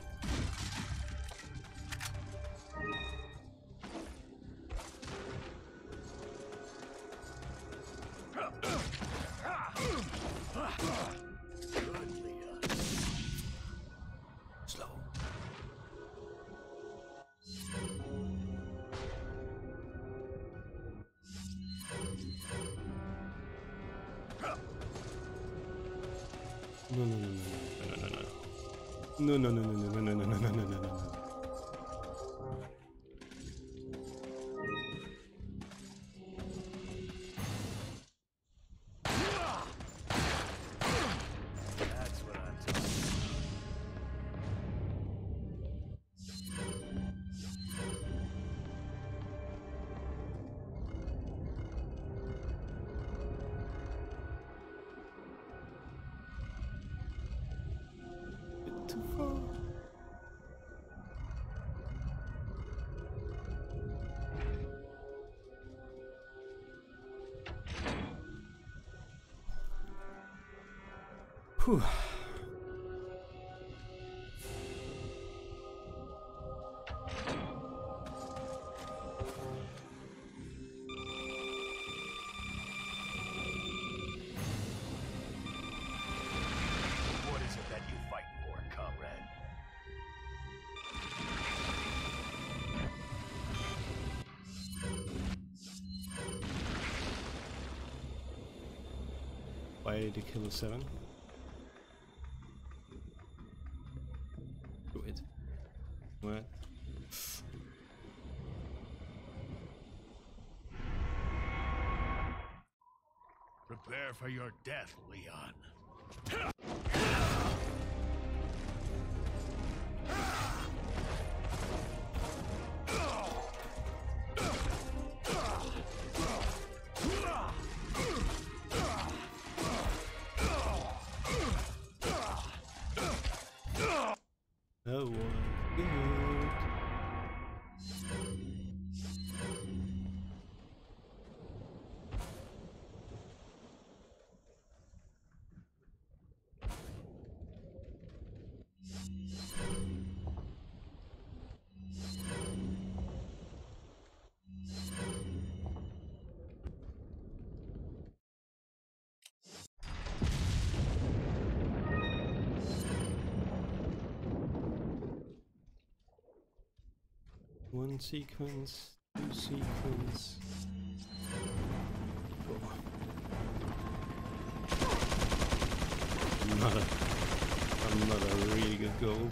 Slow. No, no, no, no, no, no, no, no, no, no, no, no, no, no, no, no, no, no, no. That's what I'm talking Bit too far. Whew. What is it that you fight for, comrade? Why did you kill a seven? Do it. What? Prepare for your death, Leon. That was good. One sequence, two sequence. Oh. Another, another really good goal.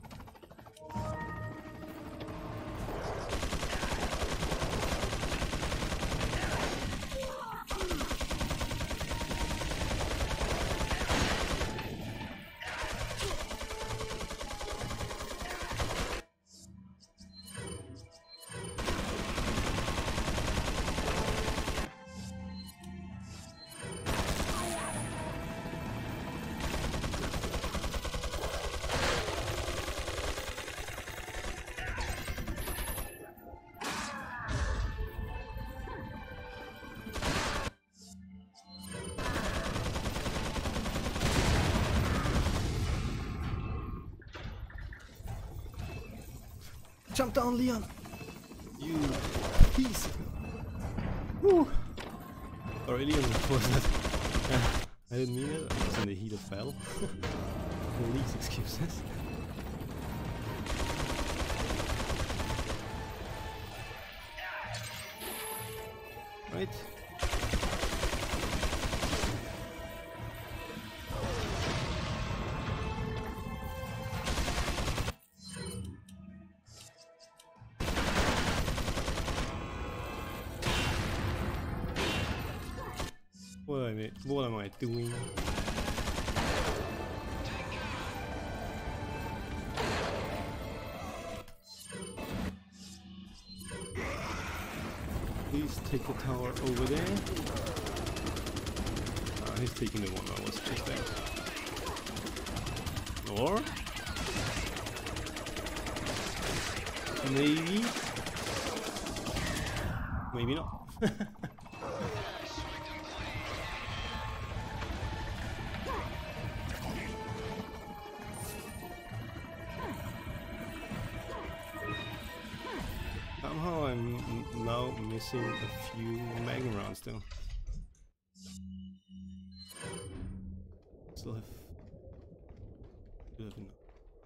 Jump down, Leon! You piece of... Woo! Sorry, Leon, what was that? I didn't mean it, I was in the heat of battle. Please excuse us. Right? What am I, what am I doing? Please take the tower over there. Ah, he's taking the one I was just there. Or maybe, maybe not. Somehow I'm m now missing a few magnum rounds though. Still have... Still have enough.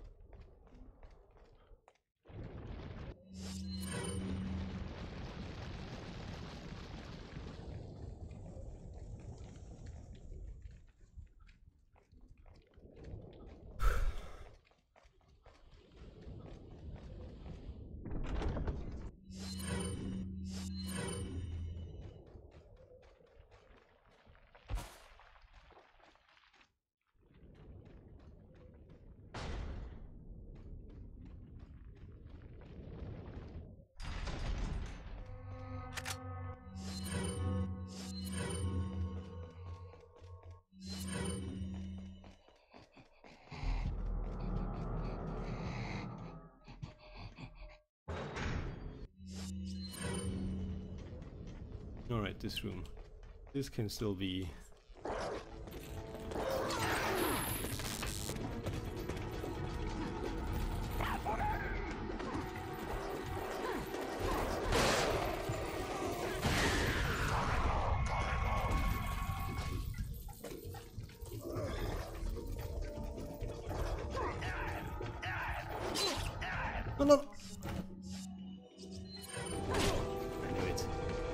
Alright, this room. This can still be... No, no! I knew it.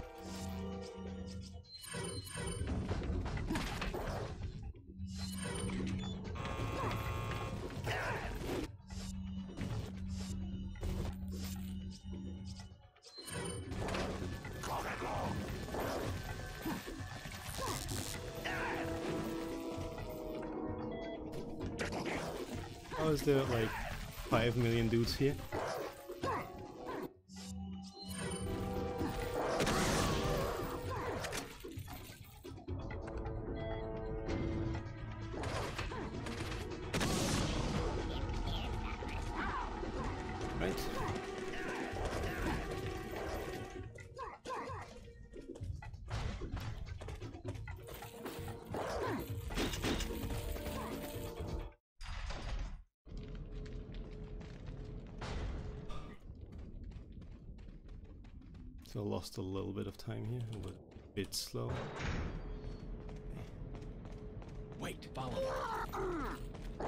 How is there like five million dudes here? Right. So I lost a little bit of time here, a little bit slow. Wait, follow me.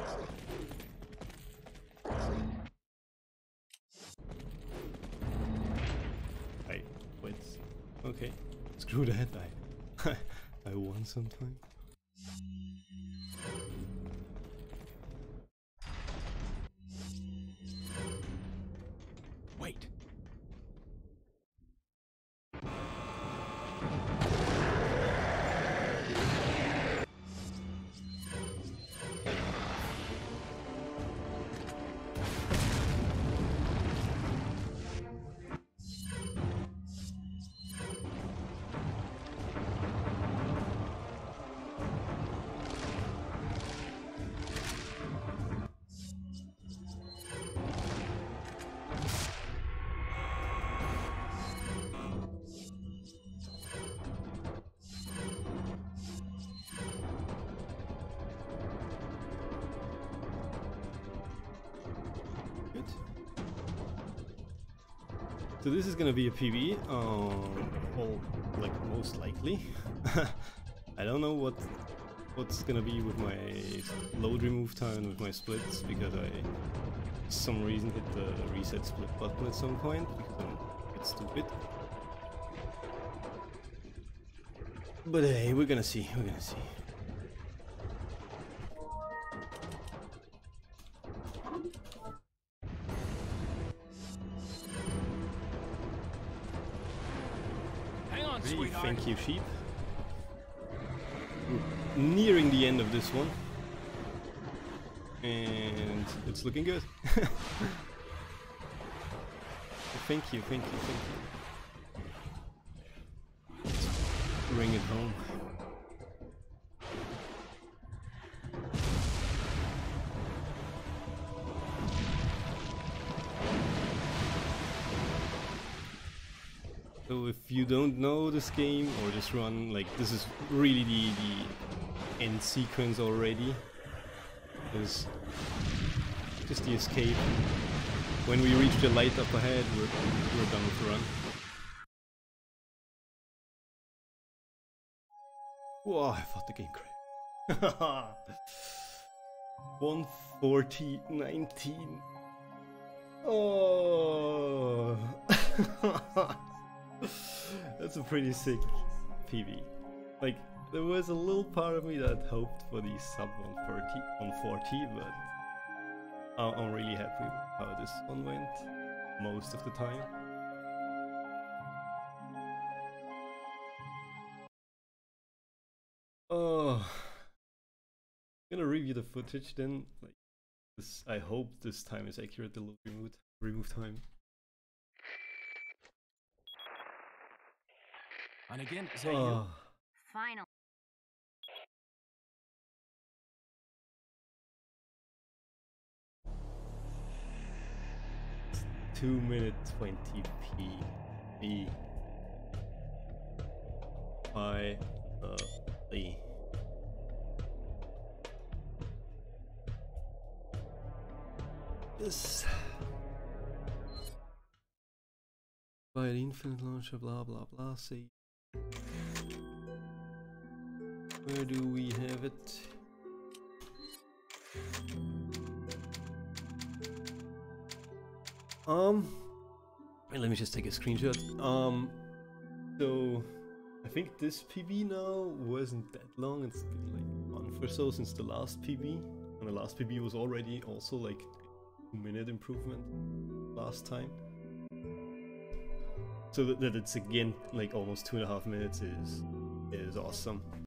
I wait. Okay, screw that. I I won sometime. Wait. Good. So this is gonna be a P V, um, well, like most likely. I don't know what what's gonna be with my load remove time with my splits, because I for some reason hit the reset split button at some point because I'm a bit stupid. But hey, we're gonna see, we're gonna see. Hang on, Hey, sweetheart. thank you, sheep. We're nearing the end of this one. And it's looking good. Thank you, thank you, thank you. Let's bring it home. So if you don't know this game or this run, like this is really the, the end sequence already. There's just the escape when we reach the light up ahead, we're, we're done with the run. Whoa, I thought the game crashed. one forty nineteen. Oh, that's a pretty sick P V. Like, there was a little part of me that hoped for the sub one thirty, one forty, but I'm, I'm really happy with how this one went most of the time. Oh, I'm gonna review the footage then. Like, this, I hope this time is accurate. The load remove remove time. And again, is that Oh, you? Final. two minute twenty p. B. I. Uh. E. Yes. By an infinite launcher, blah blah blah. See. Where do we have it? Um. Wait, let me just take a screenshot. Um. So, I think this P B now wasn't that long. It's been like a month or so since the last P B, and the last P B was already also like two minute improvement last time. So that, that it's again like almost two and a half minutes is is awesome.